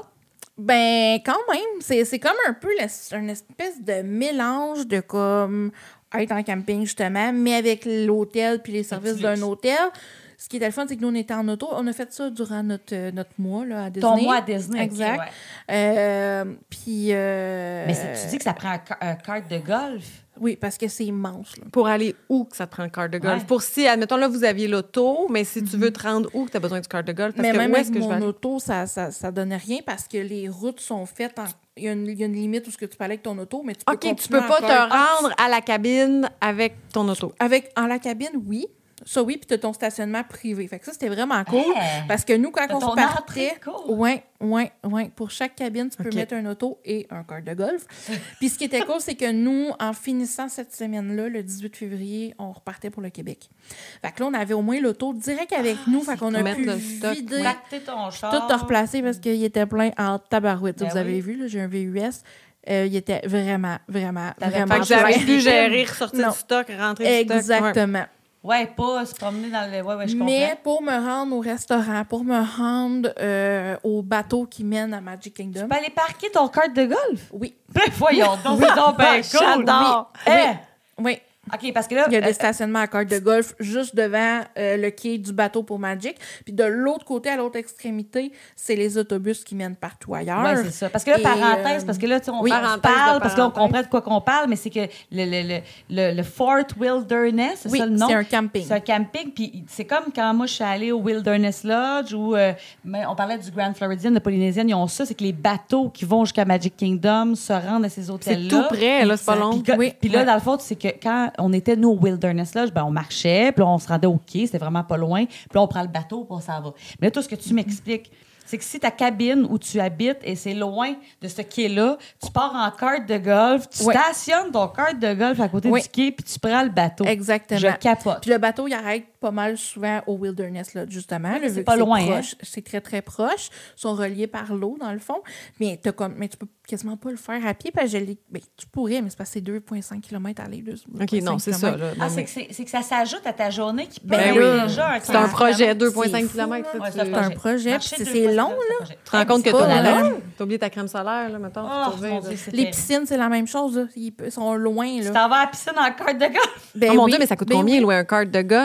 Ben, quand même, c'est c'est comme un peu la- une espèce de mélange de comme être en camping, justement, mais avec l'hôtel puis les services du d'un luxe. hôtel. Ce qui était le fun, c'est que nous, on était en auto. On a fait ça durant notre, euh, notre mois là, à Disney. Ton mois à Disney. ok, Exact. ouais. Euh, puis... euh, Mais c'est- tu dis que ça prend un, ca- un kart de golf. Oui, parce que c'est immense. Là. Pour aller où que ça te prend le cart de golf? Ouais. Pour si, admettons, là, vous aviez l'auto, mais si tu veux te rendre où que tu as besoin du cart de golf? Parce mais que même où avec est-ce que je vais mon aller? auto, ça, ça, ça donnait rien parce que les routes sont faites en... Il y, a une, il y a une limite où ce que tu peux aller avec ton auto, mais tu peux OK, tu continuer peux pas encore. te rendre à la cabine avec ton auto. Avec, en la cabine, oui. Ça, oui, puis tu as ton stationnement privé. Fait que ça, c'était vraiment cool. Hey! Parce que nous, quand T'as on ton se partait... entrée, cool. Ouais, ouais, ouais. Pour chaque cabine, tu peux OK. mettre un auto et un kart de golf. Puis ce qui était cool, c'est que nous, en finissant cette semaine-là, le dix-huit février, on repartait pour le Québec. Fait que là, on avait au moins l'auto direct avec nous. Fait qu'on a mettre pu le stock, vider, Pacter ton char. tout te replacer parce qu'il était plein en tabarouette. Ben Vous avez oui. vu, là, j'ai un V U S. Euh, il était vraiment, vraiment, T'avais vraiment Fait que j'avais plein. pu gérer, ressortir Non. du stock, rentrer du stock. Ouais. Exactement. Ouais, pas se promener dans le... Ouais, ouais, je comprends. Mais pour me rendre au restaurant, pour me rendre euh, au bateau qui mène à Magic Kingdom. Tu peux aller parquer ton kart de golf? Oui. Ben voyons donc, c'est donc bien cool. J'adore. Oui. Oui. Hein? Oui. OK, parce que là... Il y a des euh, stationnements à carte de golf juste devant euh, le quai du bateau pour Magic. Puis de l'autre côté, à l'autre extrémité, c'est les autobus qui mènent partout ailleurs. ouais, c'est ça. Parce que là, Et, parenthèse, euh, parce que là, tu sais, on, oui, on se parenthèse parle, de parce qu'on parenthèse. comprend de quoi qu'on parle, mais c'est que le, le, le, le, le Fort Wilderness, c'est Oui, ça le nom? c'est un camping. C'est un camping, puis c'est comme quand moi, je suis allée au Wilderness Lodge, où euh, mais on parlait du Grand Floridian de Polynésienne, ils ont ça, c'est que les bateaux qui vont jusqu'à Magic Kingdom se rendent à ces hôtels-là. tout près, là, c'est pas Puis long. que- Oui. Puis là, Ouais. dans le fond, c'est que quand on était, nous, au Wilderness Lodge, ben, on marchait, puis là, on se rendait au quai, c'était vraiment pas loin, puis là, on prend le bateau, puis on s'en va. Mais là, tout ce que tu m'expliques, c'est que si ta cabine où tu habites et c'est loin de ce quai-là, tu pars en carte de golf, tu Ouais. stationnes ton carte de golf à côté Oui. du quai, puis tu prends le bateau. Exactement. Je capote. Puis le bateau, il arrête pas mal souvent au Wilderness, là, justement. Oui, mais là, c'est vu que pas loin, proche. C'est très, très proche. Ils sont reliés par l'eau, dans le fond. Mais, t'as comme, mais tu peux quasiment pas le faire à pied. Parce que je l'ai- ben, tu pourrais, mais c'est parce que c'est deux virgule cinq kilomètres aller. deux virgule cinq OK, non, c'est ça. kilomètres. Là. Ah, Non, c'est mais- que, c'est, c'est que ça s'ajoute à ta journée qui peut Ben être oui. déjà un C'est un projet, kilomètre. deux virgule cinq C'est fou, kilomètres. là. là, Ouais, tu- c'est C'est un projet, Marcher puis deux c'est fois, long, c'est un là. projet. Tu te rends compte que C'est pas t'as long. t'as oublié ta crème solaire, là, mettons. Oh, faut te mon dire, Dieu, là. c'était- Les piscines, c'est la même chose. Là. Ils pe- sont loin. Tu Là. t'en vas à la piscine en carte de golf. Ben Oh mon oui, Dieu, mais ça coûte ben combien oui. louer un cart de golf? C'est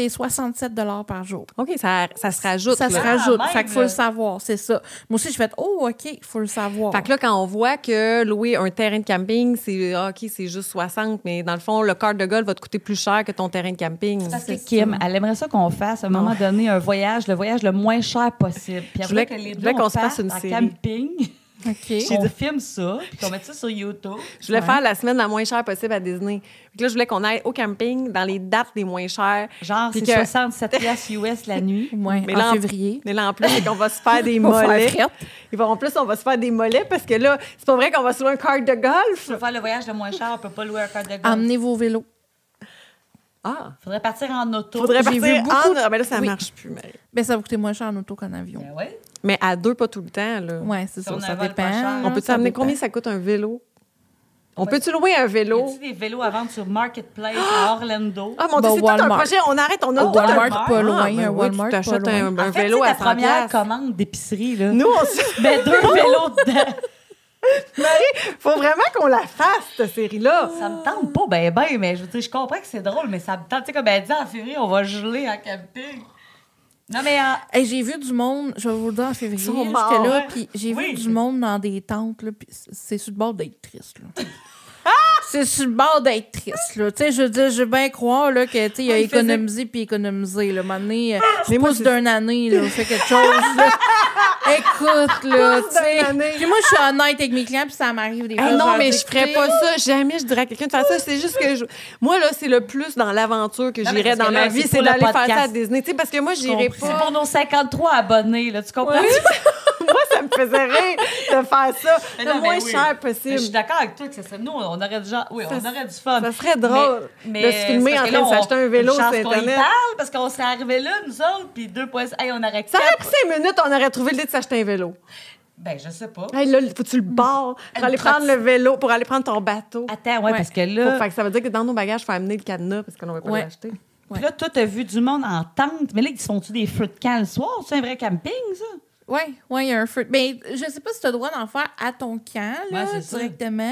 c'est soixante-sept dollars par jour. OK, ça, ça se rajoute. Ça là. se rajoute. Ah, fait qu'il faut même, le savoir, c'est ça. Moi aussi, je fais « Oh, OK, il faut le savoir. » Fait que là, quand on voit que louer un terrain de camping, c'est ah, OK, c'est juste soixante, mais dans le fond, le quart de golf va te coûter plus cher que ton terrain de camping. Parce que C'est Kim, ça. elle aimerait ça qu'on fasse à un moment donné un voyage, le voyage le moins cher possible. Puis Je voulais après que les je deux voulais qu'on on se fasse parte une en série. camping, OK. qu'on filme ça, puis qu'on mette ça sur YouTube. Je voulais Ouais. faire la semaine la moins chère possible à Disney. Fait que là, je voulais qu'on aille au camping dans les dates les moins chères. Genre, Puis c'est que- soixante-sept piastres U S la nuit. Ouais, Mais en là, en- février. Mais là, en plus, c'est qu'on va se faire des On va faire mollets. frette. Et en plus, on va se faire des mollets parce que là, c'est pas vrai qu'on va se louer un cart de golf. Pour faire le voyage le moins cher, on peut pas louer un carte de golf. Emmenez vos vélos. Ah! Faudrait partir en auto. Faudrait J'ai partir vu beaucoup en... de- Ah, mais là, ça Oui. marche plus. Mais, Ben, ça va coûter moins cher en auto qu'en avion. Ben ouais. mais à deux, pas tout le temps. Là. Ouais, c'est Si ça. on Ça avale pas dépend. cher. On peut ça t'amener dépend. combien ça coûte un vélo? On Ouais. peut-tu louer un Y vélo? a-tu des vélos à vendre sur Marketplace à Orlando? Ah, mon Dieu, Bah, c'est tout un Walmart. projet. On arrête, on a Oh, tout un... Walmart, pas loin. Ah, ben un oui, Walmart, tu pas t'achètes loin. un, un En fait, vélo c'est à ta cent première piastres. commande d'épicerie, là. Nous, on se... Ben, deux vélos dedans. faut vraiment qu'on la fasse, cette série-là. Ça me tente pas, ben, ben, mais je veux dire, je comprends que c'est drôle, mais ça me tente. Tu sais, comme elle dit, en février, on va geler en camping. Non, mais. euh, Hey, j'ai vu du monde, je vais vous le dire en février, Ils sont j'étais morts, là, ouais. puis j'ai Oui. vu du monde dans des tentes, là, puis c'est sur le bord d'être triste, là. C'est sur le bord d'être triste, là. Tu sais, je veux dire, je veux bien croire, là, que, tu sais, il a Ah, il faisait- économisé puis économisé, là. À un moment donné, euh, je Mais moi, pousse c'est- d'une année, là, fait quelque chose, là. Écoute, là, Pousse tu sais. d'une année. Puis moi, je suis honnête avec mes clients, puis ça m'arrive des fois. Hey, non, leur mais dis, je ferais pas ça. Jamais je dirais à quelqu'un de faire ça. C'est juste que je... moi, là, c'est le plus dans l'aventure que Non, mais j'irais parce dans que ma là, vie, c'est c'est pour le d'aller faire ça à podcast. Disney. Tu sais, parce que moi, j'irais C'est pas. pour nos cinquante-trois abonnés, là, tu comprends? Moi, ça me faisait rire de faire ça Mais le non, mais moins oui. cher Mais je suis possible. d'accord avec toi que ça serait nous, on aurait du genre, oui, Ça- on aurait du fun. Ça serait drôle Mais- de se mais filmer c'est en parce que train de là, s'acheter on- un vélo une chance sur qu'on y Internet. parle, parce qu'on serait arrivés là, nous autres, puis deux points. Hey, on aurait Ça aurait quatre. pris cinq minutes, on aurait trouvé l'idée de s'acheter un vélo. Ben, je sais pas. Hey, là, faut que tu le barres pour Une aller prendre trottinette. le vélo, pour aller prendre ton bateau. Attends, ouais, Ouais. parce que Faut- là, fait que ça veut dire que dans nos bagages, il faut amener le cadenas parce qu'on n'aurait pas Ouais. l'acheter. puis là, toi, t'as vu du monde en tente, mais là, ils se font-tu des feux de camp le soir? C'est un vrai camping, ça? Oui, oui, il y a un feu. Mais je sais pas si tu as le droit d'en faire à ton camp, là, Ouais, c'est ça. directement.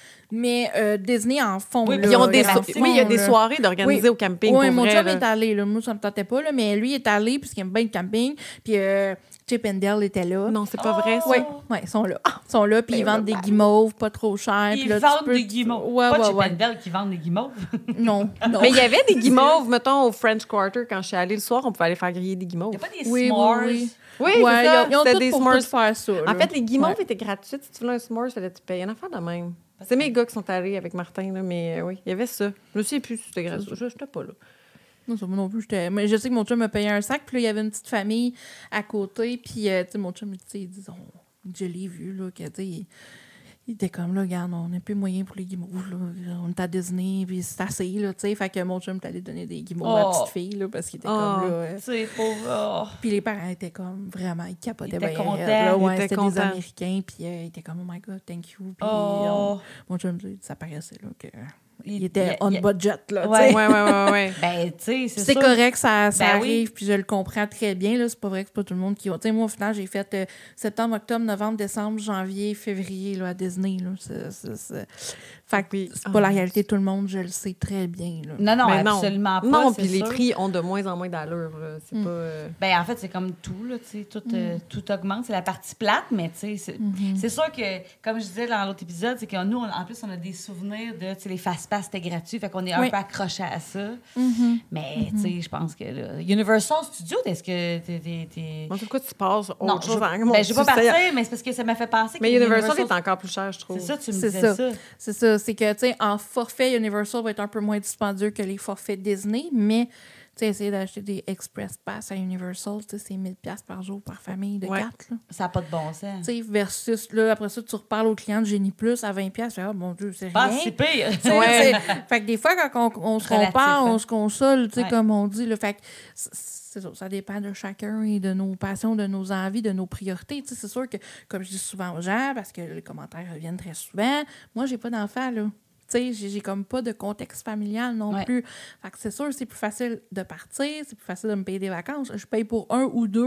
Mais euh, Disney en font. Oui, là, puis Ils ont des en so- font, oui, il y a des là. soirées d'organiser Oui. au camping. Oui, pour mon vrai, chum là. est allé. Là. Moi, ça me tentait pas, là, mais lui est allé puisqu'il aime bien le camping. Puis euh, Chip and Dale était là. Non, c'est pas vrai, ça. Oui, ouais, ils sont là. Ils sont là, puis Ben, ils vendent ben, des guimauves pas trop chers. Ils puis là, tu vendent peux- des guimauves. Ouais, pas ouais, Chip ouais. and Dale qui vendent des guimauves. Non, non. Mais il y avait des guimauves, mettons, au French Quarter. Quand je suis allée le soir, on pouvait aller faire griller des guimauves. Il n'y a pas des Oui, oui, s'mores. oui. Oui, Ouais, c'est ça. ils ont- ils ont C'était tout des pour s'mores. tout faire ça. En là. fait, les guimauves Ouais. étaient gratuites. Si tu voulais un s'more, fallait tu payer. Un affaire de même. C'est mes gars qui sont allés avec Martin, là, mais euh, oui, il y avait ça. Je ne sais plus si c'était gratuit. Je n'étais pas là. Non, ça, moi non plus, j'étais. Mais je sais que mon chum m'a payé un sac, puis là, il y avait une petite famille à côté, puis, euh, tu sais, mon chum, tu sais, il dit, on- je l'ai vu, là, que, tu sais, il, il était comme, là, regarde, on n'a plus moyen pour les guimauves, là. On est à Disney, puis c'est assez, là, tu sais. Fait que mon chum est allé donner des guimauves à la Oh. petite fille, là, parce qu'il était Oh. comme, là. euh, C'est pauvre. oh. Puis les parents étaient comme, vraiment, ils capotaient Ils étaient bien contents, raide, là. ils Ouais, étaient c'était des contents. Américains, puis euh, ils étaient comme, oh my God, thank you. Puis Oh. on- mon chum, ça paraissait, là, que. Il Il- était il- on il- budget, là, tu Ouais. sais. Ouais, ouais, ouais, ouais. Ben, tu sais, c'est C'est sûr. correct, ça, ça Ben arrive, oui. puis je le comprends très bien. Là. C'est pas vrai que c'est pas tout le monde qui... Tu sais, moi, au final, j'ai fait euh, septembre, octobre, novembre, décembre, janvier, février là, à Disney. Là. C'est, c'est, c'est... Fait que Oui. c'est pas Ah, la oui. réalité de tout le monde, je le sais très bien. Là. Non, non, Mais absolument pas. Non, c'est puis les sûr. prix ont de moins en moins d'allure. là. C'est Mm. pas. euh, Ben, en fait, c'est comme tout, là, tu sais, tout, euh, tout augmente. C'est la partie plate, mais tu sais, c'est c'est sûr que, comme je disais dans l'autre épisode, c'est que nous, on- en plus, on a des souvenirs de, tu sais, les fast-pass, c'était gratuit, fait qu'on est un Oui. peu accrochés à ça. Mm-hmm. Mais, tu sais, je pense que, là, Universal Studios, est-ce que t'es... t'es- t'es- En tout cas, tu passes autre Non, chose. je, en- mon ben, je vais pas Dieu, partir, Seigneur. mais c'est parce que ça m'a fait penser que Mais les Universal est encore plus cher, je trouve. C'est ça, tu me C'est disais ça. ça. C'est ça. C'est que, tu sais, en forfait, Universal va être un peu moins dispendieux que les forfaits Disney, mais, tu sais, essayer d'acheter des Express Pass à Universal, tu sais, c'est mille dollars par jour par famille de Ouais. quatre, là. Ça n'a pas de bon sens. Tu sais, versus, là, après ça, tu reparles au client de Génie Plus à vingt dollars, tu fais, ah, mon Dieu, c'est Pas rien. si pire. Tu sais, Ouais. tu sais, fait que des fois, quand on, on se Relatif, compare, hein. on se console, tu sais, Ouais. comme on dit. Là, fait que c'est c'est ça, ça dépend de chacun et de nos passions, de nos envies, de nos priorités. Tu sais, c'est sûr que, comme je dis souvent aux gens, parce que les commentaires reviennent très souvent, moi, j'ai pas d'enfant, là. Tu sais, j'ai j'ai comme pas de contexte familial non Ouais. plus. Fait que c'est sûr, c'est plus facile de partir, c'est plus facile de me payer des vacances. Je paye pour un ou deux.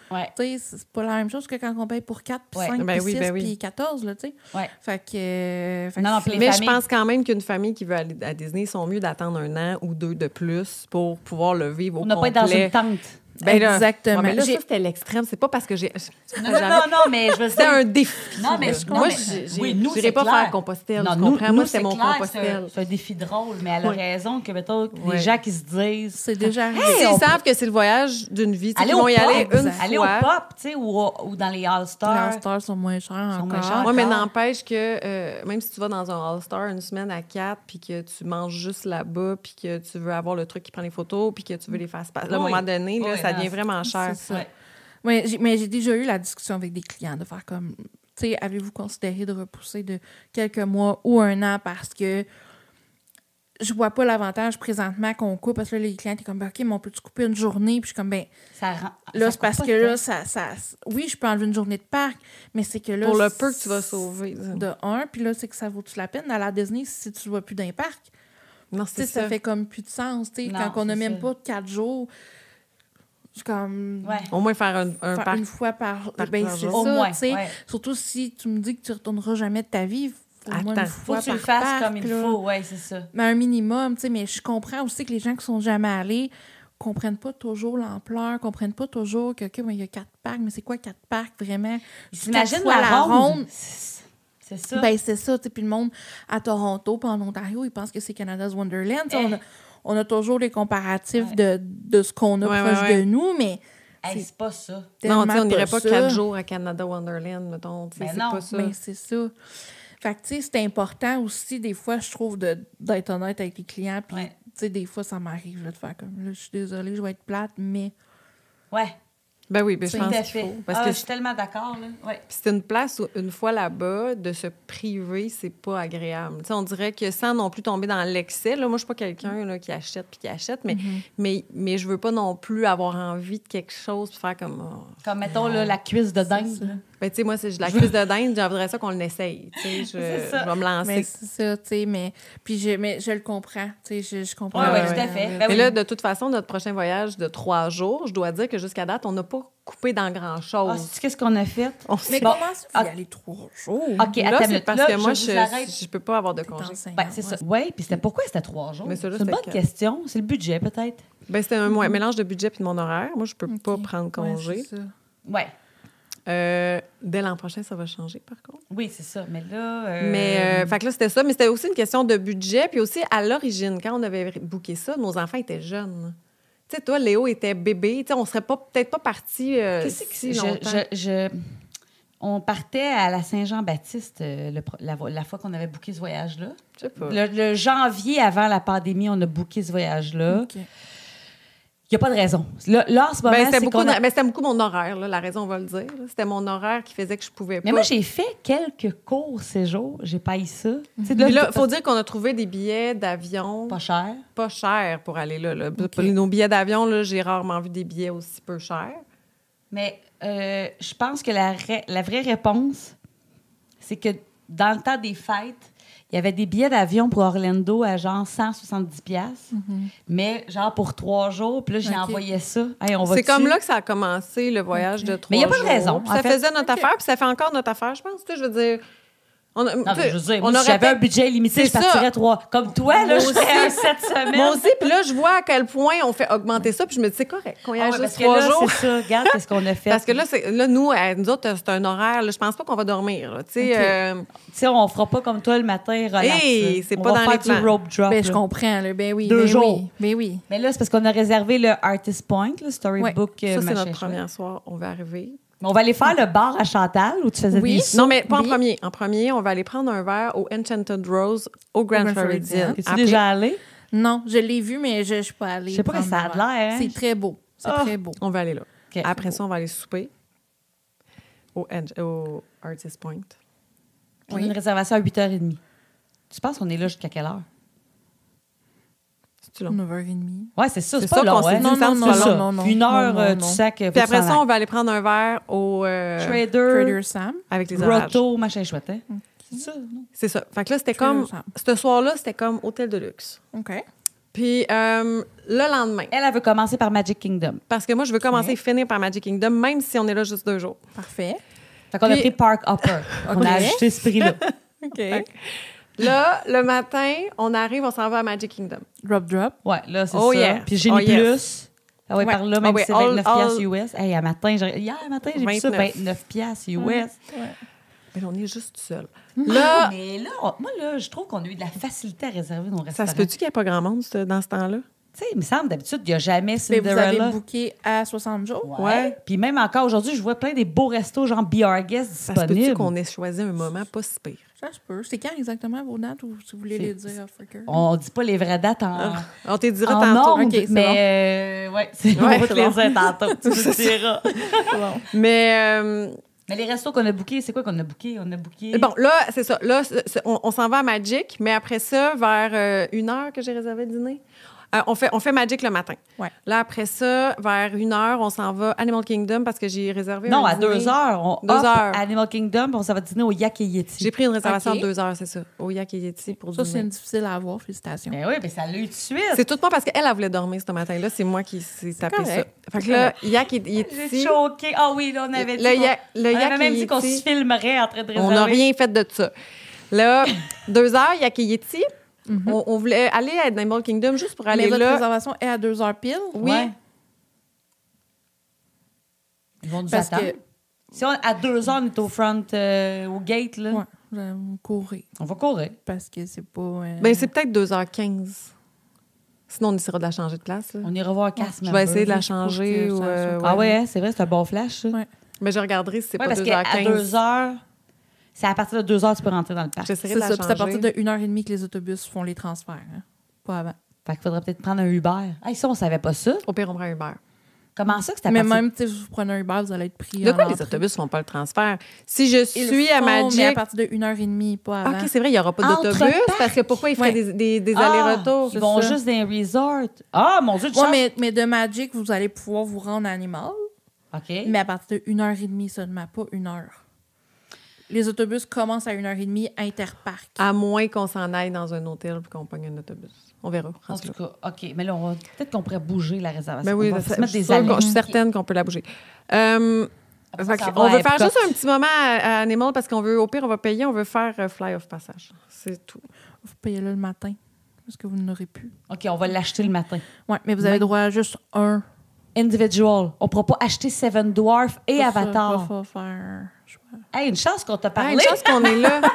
Ouais. Tu sais, c'est pas la même chose que quand on paye pour quatre, puis Ouais. cinq, Ben puis oui, six, ben oui. puis quatorze, là, tu sais. Ouais. Fait que... euh, fait que Non, non, c'est- puis les Mais familles- je pense quand même qu'une famille qui veut aller à Disney, ils sont mieux d'attendre un an ou deux de plus pour pouvoir le vivre au On n'a pas complet. être dans une tente. Ben là, Exactement. ouais, mais là, J'ai- ça, c'était l'extrême. C'est pas parce que j'ai... Non, non, non, non, mais je veux C'était dire... un défi. Non, mais là. je- non, Moi, mais- j'ai- j'ai- oui, nous, j'irais c'est pas clair. faire Compostelle, Non, tu nous, comprends? nous, Moi, c'était c'est mon clair, Compostelle. c'est un- C'est un défi drôle, mais elle a Oui. raison que, mettons, Oui. les gens qui se disent... C'est déjà arrivé. S'ils on- savent que c'est le voyage d'une vie, tu sais, Aller qu'ils au vont y pop, aller une exact. aller au fois. pop, tu sais, ou, au- ou dans les Les All-Stars. All-Stars sont moins chers Sont moins encore. chers. Oui, mais Encore. n'empêche que euh, même si tu vas dans un All-Star une semaine à quatre, puis que tu manges juste là-bas, puis que tu veux avoir le truc qui prend les photos, puis que tu veux les faire passer, à un Oui. moment donné, là, Oui, ça non, devient c'est- vraiment cher. c'est ça. Ouais. Ouais, j'ai- mais j'ai déjà eu la discussion avec des clients de faire comme, tu sais, avez-vous considéré de repousser de quelques mois ou un an parce que je vois pas l'avantage présentement qu'on coupe parce que là, les clients étaient comme, ben, OK, mais on peut-tu couper une journée? Puis je suis comme, ben, Ça rend... là, ça c'est parce coûte que pas de là, temps. ça, ça. Oui, je peux enlever une journée de parc, mais c'est que là. Pour le peu que tu vas sauver. De un, puis là, c'est que ça vaut-tu la peine d'aller à Disney si tu vas plus d'un parc? Non, Tu c'est sais, ça. ça. fait comme plus de sens. Tu sais, Non, quand on n'a c'est même ça. pas quatre jours, je suis comme. Ouais. Au moins faire un, un faire parc. une fois par, par ben, par c'est jour. Au ça, moins, tu sais. ouais. Surtout si tu me dis que tu retourneras jamais de ta vie, faut au moins Attends, une Faut fois que tu le par fasses parc, comme il là. faut, ouais, c'est ça. Mais un minimum, tu sais, mais je comprends aussi que les gens qui sont jamais allés comprennent pas toujours l'ampleur, comprennent pas toujours que, OK, ben, il y a quatre parcs, mais c'est quoi quatre parcs, vraiment? T'imagines Quatre fois la ronde? C'est ça. Ben, c'est ça, tu sais, puis le monde à Toronto puis en Ontario, ils pensent que c'est Canada's Wonderland. Tu sais, Eh. On, a, on a toujours les comparatifs Ouais. de, de ce qu'on a Ouais, proche ouais, ouais. de nous, mais Hey, c'est c'est pas ça. Non, tellement tu sais, on n'irait pas ça. quatre jours à Canada Wonderland, mettons. tu sais, Ben c'est non, pas ça. Ben, c'est ça. Fait que, tu sais, c'est important aussi, des fois, je trouve, de- d'être honnête avec les clients. Puis, Ouais. tu sais, des fois, ça m'arrive là, de faire comme, là, je suis désolée, je vais être plate, mais Ouais, Ben oui, ben je C'est pense tout à qu'il fait. faut. Parce Ah, que je suis tellement d'accord, là. Ouais. Puis c'est une place où, une fois là-bas, de se priver, c'est pas agréable. Tu sais, on dirait que sans non plus tomber dans l'excès, là, moi, je suis pas quelqu'un là, qui achète puis qui achète, mais, mais, mais je veux pas non plus avoir envie de quelque chose puis faire comme... oh. Comme, mettons, là, la cuisse de dinde. ça. là. Ben, tu sais, moi, c'est j'ai de la cuisse de dinde, j'aimerais ça qu'on l'essaye. Tu sais, je, C'est ça. je vais me lancer. mais c'est ça, tu sais, mais... Puis, je, mais je le comprends, tu sais, je, je comprends. Ouais, ouais, ouais, tout à euh, fait. euh, Ben Mais oui. là, de toute façon, notre prochain voyage de trois jours, je dois dire que jusqu'à date, on n'a pas coupé dans Ah, grand-chose. sais-tu qu'est-ce qu'on a fait? On Mais s'est- Bon, comment ça, ah, vous y aller trois jours? OK, Là, attends une c'est minute. parce Là, que moi, je je, vous arrête. je peux pas avoir de T'es congé. enseignante, Ben, c'est ouais. ça. Oui, puis c'était pourquoi c'était trois jours? Mais ça, là, C'est une bonne c'était question. C'est le budget, peut-être. Ben, c'était un ouais, mélange de budget et de mon horaire. Moi, je peux pas Ok. prendre Ouais, congé. c'est ça. Ouais. Euh, dès l'an prochain, ça va changer, par contre. Oui, c'est ça. Mais là. euh, Mais, euh, fait que là, c'était ça. Mais c'était aussi une question de budget. Puis aussi, à l'origine, quand on avait booké ça, nos enfants étaient jeunes. Tu sais, toi, Léo était bébé. Tu sais, on serait pas, peut-être pas partis euh, Qu'est-ce que si je, longtemps. je, je- On partait à la Saint-Jean-Baptiste euh, le pro- la, la fois qu'on avait booké ce voyage-là. Je sais pas. Le, le janvier avant la pandémie, on a booké ce voyage-là. OK. Il n'y a pas de raison. Là, là, en ce moment, Ben, c'était c'est beaucoup, qu'on a- de- ben, c'était beaucoup mon horaire, là, la raison, on va le dire. là. C'était mon horaire qui faisait que je pouvais pas. Mais moi, j'ai fait quelques cours ces jours. J'ai pas eu ça. Tu sais, Puis là, t- il faut dire qu'on a trouvé des billets d'avion pas cher. pas chers pour aller là. là. Nos billets d'avion, là, j'ai rarement vu des billets aussi peu chers. Mais euh, je pense que la, ra- la vraie réponse, c'est que dans le temps des fêtes, il y avait des billets d'avion pour Orlando à genre cent soixante-dix piastres, mais genre pour trois jours. Puis là, j'ai Ok. envoyé ça. Hey, on va C'est comme dessus? là que ça a commencé, le voyage de trois Mais il y a pas de jours. raison, Puis en ça fait. faisait notre Ok. affaire, puis ça fait encore notre affaire, je pense. Tu sais, je veux dire... On a- Non, tu sais, mais je veux dire, on moi, si aurait j'avais un peut-être- budget illimité, je C'est ça. partirais trois. Comme toi, là, Moi je aussi. serais un sept semaines. Moi aussi, puis là, je vois à quel point on fait augmenter ça, puis je me dis, c'est correct qu'on y Ah aille ouais, parce juste que trois là, jours. c'est ça. Regarde qu'est-ce qu'on a fait. Parce que là, c'est, là nous, à nous autres, c'est un horaire. Là, je pense pas qu'on va dormir. là. Tu sais, Ok. euh, Tu sais, on fera pas comme toi le matin, relax. Hey, là. c'est On pas va dans faire les du plans. rope drop. Ben, je là. comprends, là. Ben oui. Deux ben jours. Oui, ben oui. Mais là, c'est parce qu'on a réservé le Artist Point, le Storybook. euh, ça, c'est machin notre chouette. premier soir. On va arriver. On va aller faire le bar à Chantal où tu faisais Oui. des soupes. Non, mais pas en Oui. premier. En premier, on va aller prendre un verre au Enchanted Rose au Grand Grand Floridian. Floridian. Es-tu Après- déjà allé? Non, je l'ai vu, mais je ne suis pas allée. Je sais pas prendre que ça a le de verre. l'air, hein? C'est très beau. C'est Ah, très beau. On va aller là. OK. Après ça, on va aller souper au, En- au Artist Point. On a une réservation à huit heures trente. Tu penses qu'on est là jusqu'à quelle heure? C'est-tu long? neuf heures trente. Ouais, c'est ça. C'est C'est ça pas qu'on long, s'est hein? dit, Non, ça, non, c'est non, pas C'est long. ça. non, non. Une heure, Non, euh, non, tu non. sais que... Puis après ça, on va aller prendre un verre au euh, Trader, Trader Sam. avec les orages. Roto, machin chouette. Hein? C'est ça, non? C'est ça. Fait que là, c'était Trader comme... Sam. Ce soir-là, c'était comme hôtel de luxe. OK. Puis euh, le lendemain, Elle, elle veut commencer par Magic Kingdom. parce que moi, je veux commencer Ouais. et finir par Magic Kingdom, même si on est là juste deux jours. Parfait. Fait qu'on a Puis- pris Park Hopper. On a ajouté ce prix-là. OK. Là, le matin, on arrive, on s'en va à Magic Kingdom. Drop, drop. Ouais, là, c'est Oh ça. yeah. Puis j'ai Oh mis yes. plus. Ah ouais, Ouais. par là, même Ah ouais, si c'est all- vingt-neuf piastres all- U S. Hey, à matin, j'ai- hier matin, j'ai vu ça, vingt-neuf. vingt-neuf piastres U S. Ouais. Mais on est juste seul. Là, Là, mais là, on- moi, là, je trouve qu'on a eu de la facilité à réserver nos restaurants. ça se peut-tu qu'il n'y ait pas grand monde ce- dans ce temps-là? Tu sais, il me semble, d'habitude, il n'y a jamais Mais vous Cinderella. avez booké à soixante jours? Ouais. Ouais. Puis même encore aujourd'hui, je vois plein des beaux restos, genre Be Our Guest Ça se peut-tu disponibles. qu'on ait choisi un moment pas si pire? Ça se peut. C'est quand exactement vos dates ou si vous voulez C'est- les dire off record? On dit pas les vraies dates en, On te dira en tantôt. ondes, Ok, c'est mais euh, ouais, c'est, on Ouais, va te c'est les bon. dire tantôt, tu nous diras. Mais euh, Mais les restos qu'on a bookés, c'est quoi qu'on a booké? On a booké... bon, là, c'est ça. Là, c'est- c'est- on, on s'en va à Magic, mais après ça, vers euh, une heure que j'ai réservé le dîner, euh, on, fait, on fait Magic le matin. Ouais. Là, après ça, vers une heure, on s'en va Animal Kingdom parce que j'ai réservé Non, un à dîner. deux heures. On Deux hop heures. à Animal Kingdom, puis on s'en va dîner au Yak et Yeti. J'ai pris une réservation Ok. de deux heures, c'est ça, au Yak et Yeti pour Ça, c'est dîner. difficile à avoir. Félicitations. Ben oui, ben ça l'a eu tout de suite. C'est tout moi parce qu'elle, elle voulait dormir ce matin-là. C'est moi qui s'est tapé ça. correct. Fait que là, Yak et J'ai Yeti... choqué. Ah oui, là, on avait dit Le qu'on- Yak, le on Yak avait même et dit qu'on Yeti- se filmerait en train de réserver. On n'a rien fait de ça. Là, deux heures, Yak et Yeti. on, on voulait aller à Animal Kingdom juste pour Mais aller votre là. réservation est à deux heures pile? Oui. Ouais. Ils vont nous Parce attendre. que... Si on, à deux heures, on est au front, euh, au gate, là, Ouais, vous allez vous courir. on va courir. Parce que c'est pas... euh, Ben, c'est peut-être deux heures quinze. Sinon, on essaiera de la changer de place. là. On ira voir Cass Je vais essayer de la juste pour changer. que Ou, ça euh, soit- Ah ouais, hein, c'est vrai, c'est un bon flash, ça. Ouais. Mais je regarderai si c'est Ouais, pas parce deux heures qu'à quinze. deux heures, c'est à partir de deux heures tu peux rentrer dans le parc. J'essaierai C'est de la ça. Puis c'est à changer. partir de une heure trente que les autobus font les transferts. Hein? Pas avant. Fait qu'il faudrait peut-être prendre un Uber. Hey, ça, on savait pas ça. Au pire, on prend un Uber. Comment ça que c'était à Mais partir- même, tu sais, si vous prenez un Uber, vous allez être pris. De en quoi les entrée. autobus font pas le transfert? Si je Ils suis le à font, Magic... Mais à partir de une heure trente, pas Ah, avant. OK, c'est vrai, il n'y aura pas Entre d'autobus parcs. parce que pourquoi ils feraient Ouais. des, des, des Ah, allers-retours? Ils c'est vont ça? juste dans les resorts. Ah, mon Dieu, de Ouais, chance. mais, mais de Magic, vous allez pouvoir vous rendre à Animal, OK. mais à partir de une heure trente seulement, pas une heure. Les autobus commencent à une heure trente interparc. À moins qu'on s'en aille dans un hôtel puis qu'on pogne un autobus. On verra. En rendu tout là. cas, OK. Mais là, on va... peut-être qu'on pourrait bouger la réservation. Ben oui, on va ça- se mettre je, des suis sûre qu'on- allées. je suis certaine qu'on peut la bouger. Euh, Après fait ça, ça que va on à veut faire Epcot. juste un petit moment à, à Animal parce qu'on veut, au pire, on va payer, on veut faire euh, Fly of Passage. C'est tout. Vous payez là le matin, parce que vous n'aurez plus. OK, on va l'acheter le matin. Ouais, mais vous avez Ouais. droit à juste un. Individual. On ne pourra pas acheter Seven Dwarfs et Ça, Avatar. ça, va faire... je vois. Hey, une chance qu'on t'a Ah, parlé. une chance qu'on est là.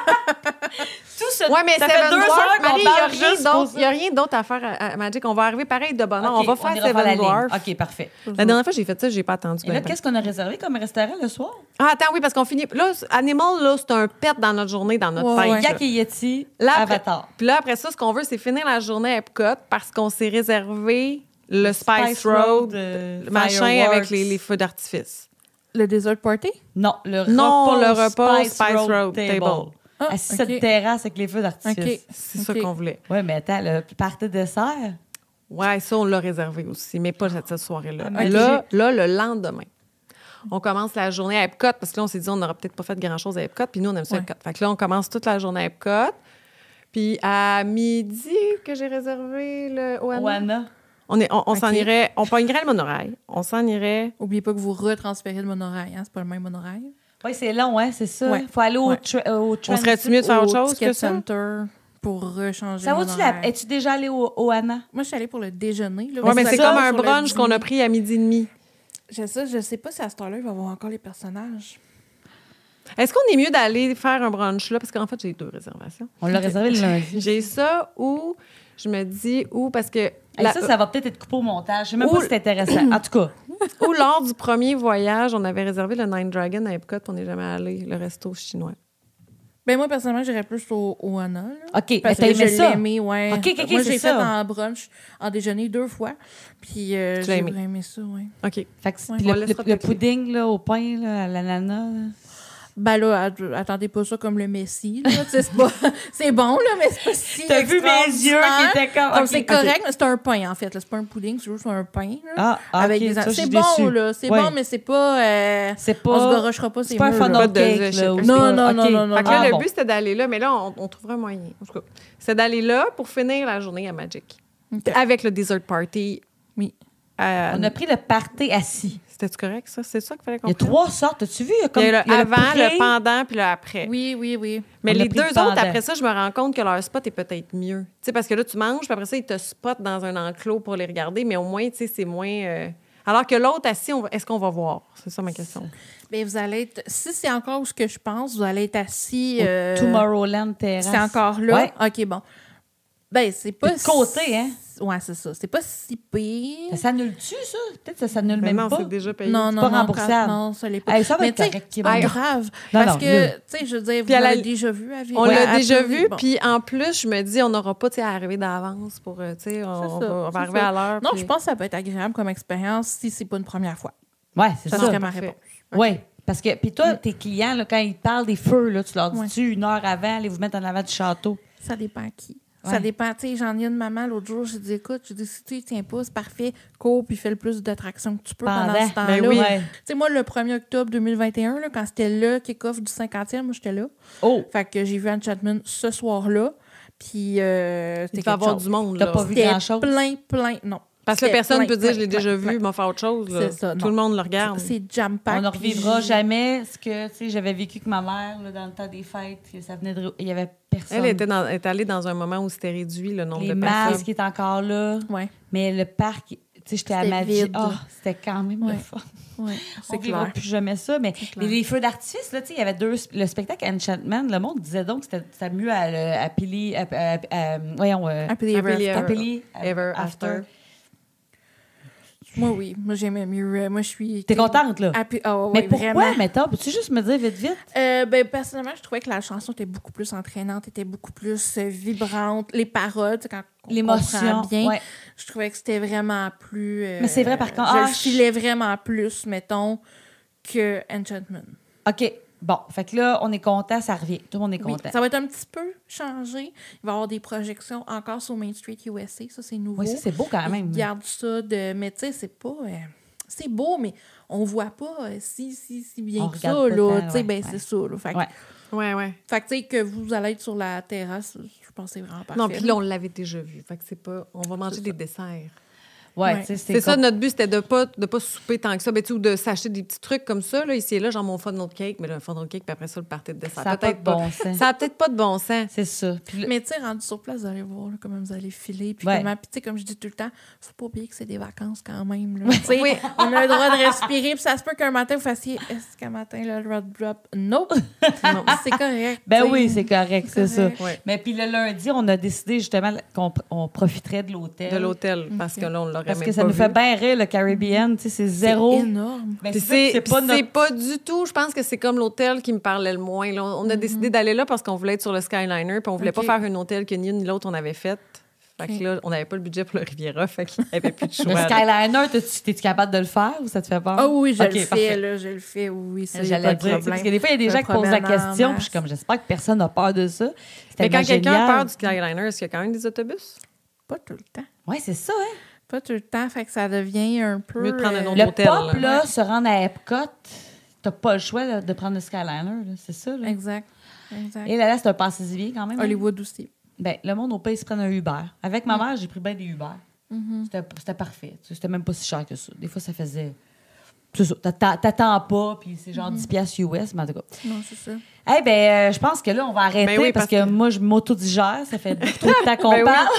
Tout ce... Ouais, mais ça Seven fait deux Dwarfs, heures qu'on Marie, il n'y a, parle rien juste pour d'autre- ça. il y a rien d'autre à faire à, à Magic. On va arriver pareil de bonheur. OK, on va faire ira la Seven ligne. Dwarfs. OK, parfait. La dernière fois, j'ai fait ça, j'ai pas attendu. Et là, ben, ben. qu'est-ce qu'on a réservé comme restaurant le soir? Ah, attends, oui, parce qu'on finit. Là, Animal, là, c'est un pet dans notre journée, dans notre Ouais, tête. ouais. là. Yak et Yeti, Là, après- Avatar. Puis là, après ça, ce qu'on veut, c'est finir la journée à Epcot parce qu'on s'est réservé le Spice, Spice Road, Road, euh, le machin fireworks. avec les, les feux d'artifice. Le Desert Party? Non, le Non, repas, le repas Spice, Spice Road, Road Table. Table. Ah, Assis OK. sur cette terrasse avec les feux d'artifice. OK. C'est OK. ça qu'on voulait. Oui, mais attends, le party dessert. Ouais, ça, on l'a réservé aussi, mais pas cette, cette soirée-là. Ah, mais Là, là, le lendemain, on commence la journée à Epcot parce que là, on s'est dit, on n'aura peut-être pas fait grand-chose à Epcot, puis nous, on aime ça Ouais. Epcot. Fait que là, on commence toute la journée à Epcot. Puis à midi, que j'ai réservé le Oana, Oana. on, est, on, on s'en OK. irait, on pognerait le monorail, on s'en irait. Oubliez pas que vous retransférez le monorail, hein? C'est pas le même monorail. Oui, c'est long, hein, c'est ça. Il Ouais. faut aller au, Ouais. tra- au On transit. serait-tu mieux de faire Au autre chose Ticket que ça? Center pour rechanger Ça le vaut-tu la... monorail. Es-tu déjà allé au Oana? Moi, je suis allée pour le déjeuner. Là, Oui, Vous mais c'est allez comme un sur le brunch qu'on a dîner. pris à midi et demi. Je sais, je sais pas si à cette heure-là, il va y avoir encore les personnages. Est-ce qu'on est mieux d'aller faire un brunch là? Parce qu'en fait, j'ai deux réservations. On l'a réservé le lundi. J'ai ça ou je me dis ou parce que Hey, la- ça, ça va peut-être être coupé au montage. Je sais même Ou- pas si c'est intéressant. En tout cas, ou lors du premier voyage, on avait réservé le Nine Dragon à Epcot, puis on n'est jamais allé, le resto chinois. Ben moi, personnellement, j'irais plus au, au Anna. Là, OK, mais parce t'as que aimé je ça? l'ai aimé, ouais. OK, OK, OK, moi, c'est j'ai fait ça. en brunch, en déjeuner deux fois. Puis euh, Tu l'as j'ai aimé? vraiment aimé ça, ouais. OK. Fait que, Ouais. puis On le, laissera le- le peut-être pudding là, au pain, là, à l'ananas. là. Ben là, att- attendez pas ça comme le Messi. Là. Tu sais, c'est, pas... c'est bon, là, mais c'est pas si T'as vu mes yeux qui extraordinaire. étaient comme... Comme OK, c'est OK. correct, mais c'est un pain, en fait. Là. C'est pas un pudding, c'est juste un pain. Là, Ah, ah, avec OK, des... ça, je C'est suis bon, déçue. là. C'est Ouais. bon, mais c'est pas... euh, C'est On se pas... garochera pas C'est ces pas un murs, funnel là. Pas de cake, dessert. là. ou Non, c'est pas- non, OK. non, non, non, Fait que là, Ah, le bon. but, c'était d'aller là, mais là, on, on trouvera un moyen. En tout cas, c'est d'aller là pour finir la journée à Magic. Okay. Avec le dessert party. Oui. Euh, On a pris le party assis. C'était-tu correct, ça? C'est ça qu'il fallait qu'on Il y a prenne? trois sortes. As-tu vu? Il y a, comme, Il y a le il y a avant, pré- le pendant, puis le après. Oui, oui, oui. Mais On a les pris deux le autres, pendant. après ça, je me rends compte que leur spot est peut-être mieux. Tu sais, parce que là, tu manges, puis après ça, ils te spotent dans un enclos pour les regarder, mais au moins, tu sais, c'est moins... euh, Alors que l'autre, assis, on va- est-ce qu'on va voir? C'est ça ma question. Bien, vous allez être... Si c'est encore ce que je pense, vous allez être assis... Au euh, Tomorrowland Terrace. C'est encore là? Ouais. OK, bon. Ben, c'est pas... De côté, hein? Ouais, c'est ça. C'est pas si pire. Ça s'annule-tu, ça? Peut-être que ça s'annule Mais même non, pas. c'est déjà payé. Non, non, pas non, remboursable. Non, ça l'est pas. Hey, ça va Mais être tu sais, correct, c'est Kim. pas grave. Non, parce non, que, là. tu sais, je veux dire, vous Puis à la- l'avez déjà vu. à vie- On ouais, l'a à déjà Pili, vu, bon. puis en plus, je me dis, on n'aura pas, tu sais, à arriver d'avance pour, euh, tu sais, on, C'est on ça, va, on va c'est arriver ça. à l'heure. Non, puis- je pense que ça peut être agréable comme expérience si c'est pas une première fois. Ouais, c'est Ça ça. serait ma parfait. réponse. Oui. Parce que, puis toi, tes clients, là, quand ils parlent des feux, là, tu leur dis-tu Ouais. une heure avant, allez vous mettre en avant du château? Ça dépend qui. Ouais. Ça dépend. Tu sais, j'en ai une maman l'autre jour, j'ai dit, écoute, j'ai dit, si tu y tiens pas, c'est parfait, cours puis fais le plus d'attractions que tu peux pendant, Pendant. ce temps-là. Ben oui. Ouais. Tu sais, moi, le premier octobre deux mille vingt et un, là, quand c'était le kick-off du cinquantième, moi, j'étais là. Oh! Fait que j'ai vu Enchantment ce soir-là. Puis, euh, Il c'était va y quelque avoir chose. du monde, T'as là. pas vu C'était grand-chose? plein, plein, non. Parce que C'était personne plein, peut dire, plein, je l'ai plein, déjà plein. vu, il m'a fait autre chose. là. C'est ça, Tout non. le monde le regarde. C'est jam-pack. On ne puis revivra j'ai- jamais ce que, tu sais, j'avais vécu avec ma mère, là, dans le temps des fêtes. que Ça venait de... Il y avait personne. Elle était dans- est allée dans un moment où c'était réduit, le nombre Les de personnes. masques étaient encore là. Ouais, Mais le parc, tu sais, j'étais à C'était ma vide. Ah, c'était quand même Ouais. le fun. ouais, On c'est vivra clair. plus jamais ça. Mais clair. les, les feux d'artifice, là, tu sais, il y avait deux... Le spectacle Enchantment, le monde disait donc que c'était c'était mieux à, le- à Pili... À, à- à- voyons... euh, Happily Ever Happily After. Ever. Happily Ever After. Moi, oui. Moi, j'aimais mieux. euh, Moi, je suis... T'es contente, là? Happy... Oh, Mais ouais, pourquoi, vraiment. mettons? Peux-tu juste me dire vite, vite? Euh, ben, personnellement, je trouvais que la chanson était beaucoup plus entraînante, était beaucoup plus euh, vibrante. Les paroles, tu sais, quand on L'émotion. comprend bien, Ouais. je trouvais que c'était vraiment plus... euh, Mais c'est vrai, par contre, Je ah, le filais vraiment plus, mettons, que Enchantment. OK. Bon, fait que là, on est content, ça revient. Tout le monde est Oui, content. ça va être un petit peu changé. Il va y avoir des projections encore sur Main Street U S A. Ça, c'est nouveau. Oui, ça, c'est beau quand même. Ils gardent ça de... Mais tu sais, c'est pas... euh, C'est beau, mais on voit pas euh, si, si, si bien On que ça, regarde pas là. tant, Tu sais, ouais, ben, ouais. c'est ça, là. Fait que, Ouais. Ouais, ouais. fait que, tu sais, que vous allez être sur la terrasse, je pense que c'est vraiment parfait. Non, puis là, on l'avait déjà vu. Fait que c'est pas... On va manger C'est des ça. desserts. Ouais, Ouais. tu sais, C'est ça, comme- notre but, c'était de pas, de pas souper tant que ça, ben, tu sais, ou de s'acheter des petits trucs comme ça, là, ici et là, genre mon funnel cake, mais là, un funnel cake, puis après ça, le party de dessert. Ça n'a pas de Peut-être bon sens. Ça a peut-être pas de bon sens. C'est ça. Puis là- Mais tu sais, rendu sur place, vous allez voir là, comment vous allez filer. Puis Ouais. comment, puis tu sais, comme je dis tout le temps, faut pas oublier que c'est des vacances quand même. Là. Tu sais, on a le droit de respirer. Puis ça se peut qu'un matin, vous fassiez, est-ce qu'un matin, là, le road drop? Nope. Non. C'est correct. Ben tu sais. oui, c'est correct, c'est ça. correct. Ouais. Mais puis le lundi, on a décidé justement qu'on pr- on profiterait de l'hôtel. De l'hôtel, parce que là, on l'aurait Parce même que ça pas nous vu. fait bien rire, le Caribbean. Tu sais, c'est C'est zéro. énorme. Ben, Puis c'est ça, puis c'est c'est pas puis c'est notre... pas du tout, je pense que c'est comme l'hôtel qui me parlait le moins. là. On a décidé d'aller là parce qu'on voulait être sur le Skyliner, puis on voulait OK. pas faire un hôtel que ni une ni l'autre on avait fait. Fait OK. que là, on n'avait pas le budget pour le Riviera, fait qu'il n'y avait plus de Le choix. là. Skyliner, t'es-tu t'es-tu capable de le faire ou ça te fait peur? Ah oui, je Ok, le fais, parfait. là, je le fais, oui, ça, y a J'allais pas dire, de tu sais, problème. parce que des fois, il y a des Je gens me qui posent la promène en question, puis je masse. suis comme, j'espère que personne n'a peur de ça. Mais quand quelqu'un a génial. peur du Skyliner, est-ce qu'il y a quand même des autobus? Pas tout le temps. Ouais, c'est ça, hein? Pas tout le temps, fait que ça devient un peu... Mieux de prendre un euh, autre Le Hôtel, pop, là. là, se rendre à Epcot, t'as pas le choix là, de prendre le Skyliner, là, c'est ça, là. Exact. Exact. Et là, là, c'est un passe-zivier quand même. hein? Hollywood aussi. Ben, le monde au pays se prend un Uber. Avec ma mère, j'ai pris bien des Uber. Mhm. C'était C'était parfait. Tu sais, C'était même pas si cher que ça. Des fois, ça faisait... C'est ça. T'attends t'attends pas, puis c'est genre dix piastres U S, mais en tout cas. Non, c'est ça. Eh ben, euh, je pense que là, on va arrêter Ben oui, parce, parce que, que- moi, je m'auto-digère. Ça fait beaucoup trop de temps qu'on Ben oui. parle.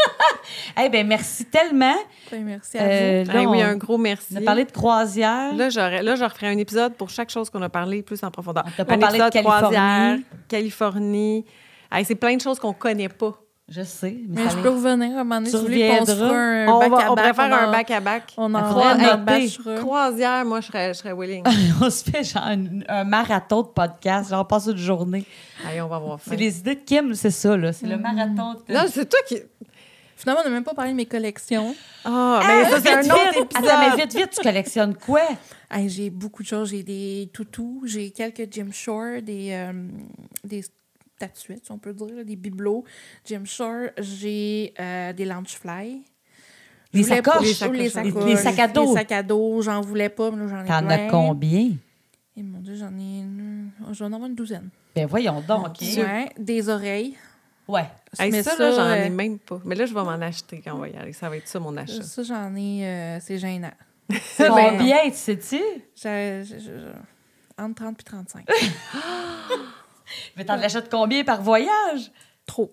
Eh ben, merci tellement. Ben, merci à Euh, vous. là, Eh oui, on, un gros merci. on a parlé de croisière. Là, j'aurais, là, je referai un épisode pour chaque chose qu'on a parlé plus en profondeur. On t'a pas un parlé de épisode Californie. croisière, Californie. Hey, c'est plein de choses qu'on connaît pas. Je sais. Mais, Mais ça je va- peux revenir à un moment donné, Tu si vous voulez qu'on se reviendras. fera un On, bac va, à on bac. pourrait faire en- un back-à-back. On en Croix on en notée. bâchera. Croisière, moi, je serais, je serais willing. on se fait genre un, un marathon de podcast. Genre, on passe une journée. Allez, on va voir C'est ça. les idées de Kim, c'est ça, là. C'est le Mm. marathon de... Non, c'est toi qui... Finalement, on n'a même pas parlé de mes collections. Ah, mais ça, c'est un Vite, autre vite. épisode. Attends, mais vite, vite, tu collectionnes quoi? Hey, j'ai beaucoup de choses. J'ai des toutous, j'ai quelques Jim Shore, des, euh, des statuettes, si on peut dire, là, des bibelots. Jim Shore, j'ai euh, des Loungefly. Je Les voulais pas- sacoches? Les Les sacoches. sacoches. Les sacs à dos. Les sacs à dos, j'en voulais pas, mais là, j'en ai T'en plein. as combien? Et mon Dieu, j'en ai une... Je vais en avoir une douzaine. Ben voyons donc. OK. Dieu. Ouais, des oreilles. Ouais. Hey, Mais ça, là, j'en ai euh, même pas. Mais là, je vais m'en acheter quand on va y aller. Ça va être ça, mon achat. Ça, j'en ai... euh, c'est gênant. Combien, tu sais-tu? J'ai, j'ai- j'ai- entre trente et trente-cinq. Mais t'en achètes combien par voyage? Trop.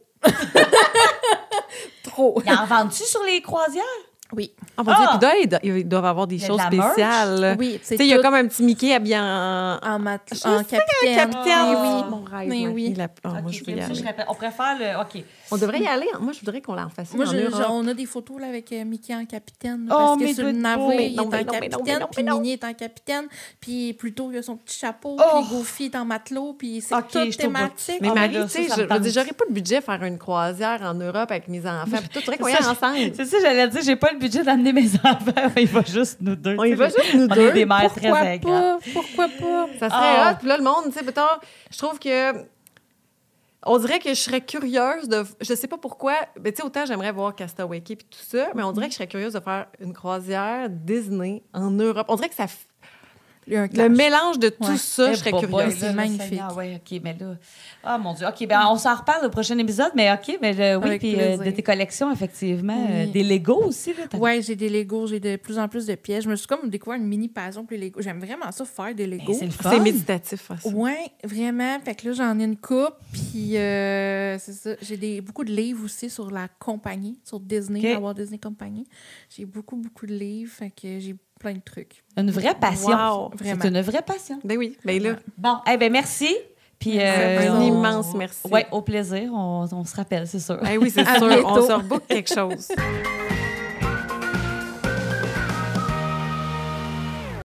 Trop. Ils en vendent-tu sur les croisières? Oui. Ah, mon Dieu, Ah! puis là, ils do- ils doivent avoir des Il y a choses de la merch? spéciales. Oui, Tu c'est sais, il y a tout comme un petit Mickey habillé en... en, mat... Je en sais capitaine. capitaine. Oui, Oui, oui. mon rêve. Mais Marie, oui. la- ah, moi, Ok, je veux y ok, ça, aller. je répète. On préfère le... OK. On devrait y aller. Moi, je voudrais qu'on l'en fasse une Moi, en je- Europe. je- on a des photos là, avec euh, Mickey en capitaine. là, Oh, parce mais que sur doit le être navire, beau. il Mais est non, en mais non, mais non, mais capitaine, non, puis mais non. Minnie est en capitaine, puis Pluto, il a son petit chapeau, Oh! puis Goofy est en matelot, puis c'est Ok, tout je te vois. thématique. Mais Ah, mais Marie, là, tu sais, ça, ça je me je veux dire, tente. j'aurais pas le budget de faire une croisière en Europe avec mes enfants. Puis tout, faudrait qu'on y Ça, aille ensemble. C'est ça, j'allais dire, j'ai pas le budget d'amener mes enfants. Il va juste nous deux. On y va juste nous On deux. est des mères très Pourquoi agréables. pas? Pourquoi pas? Ça serait Ah. hot. Puis là, le monde, tu sais, mettons, je trouve que... On dirait que je serais curieuse de... Je sais pas pourquoi. Mais tu sais, autant j'aimerais voir Castaway Cay puis tout ça, mais on dirait que je serais curieuse de faire une croisière Disney en Europe. On dirait que ça... f- Il y a un Le clash. mélange de tout Ouais. ça, je serais Eh, bah, bah, curieuse. C'est là, magnifique. Seigneur, ouais, OK, mais là... Ah, mon Dieu. OK, ben on s'en reparle au prochain épisode, mais OK, mais le- oui, Avec puis euh, plaisir. de tes collections, effectivement. euh, Oui. des Legos aussi, là. t'as- Ouais, j'ai des Legos, j'ai de plus en plus de pièces. Je me suis comme découvert une mini passion pour les Legos. J'aime vraiment ça, faire des Legos. Ben, c'est le fun. C'est méditatif aussi. Ouais, vraiment. Fait que là, j'en ai une coupe. Puis, euh, c'est ça. J'ai des, beaucoup de livres aussi sur la compagnie, sur Disney, OK. la Walt Disney Company. J'ai beaucoup, beaucoup de livres. Fait que j'ai plein de trucs. Une vraie passion. Wow, vraiment. C'est une vraie passion. Ben oui, ben là, Bon, eh ben merci. Puis, Merci. euh, un on- immense merci. Oui, au plaisir. On, on se rappelle, c'est sûr. Eh oui, c'est À sûr, bientôt. on se rebook quelque chose.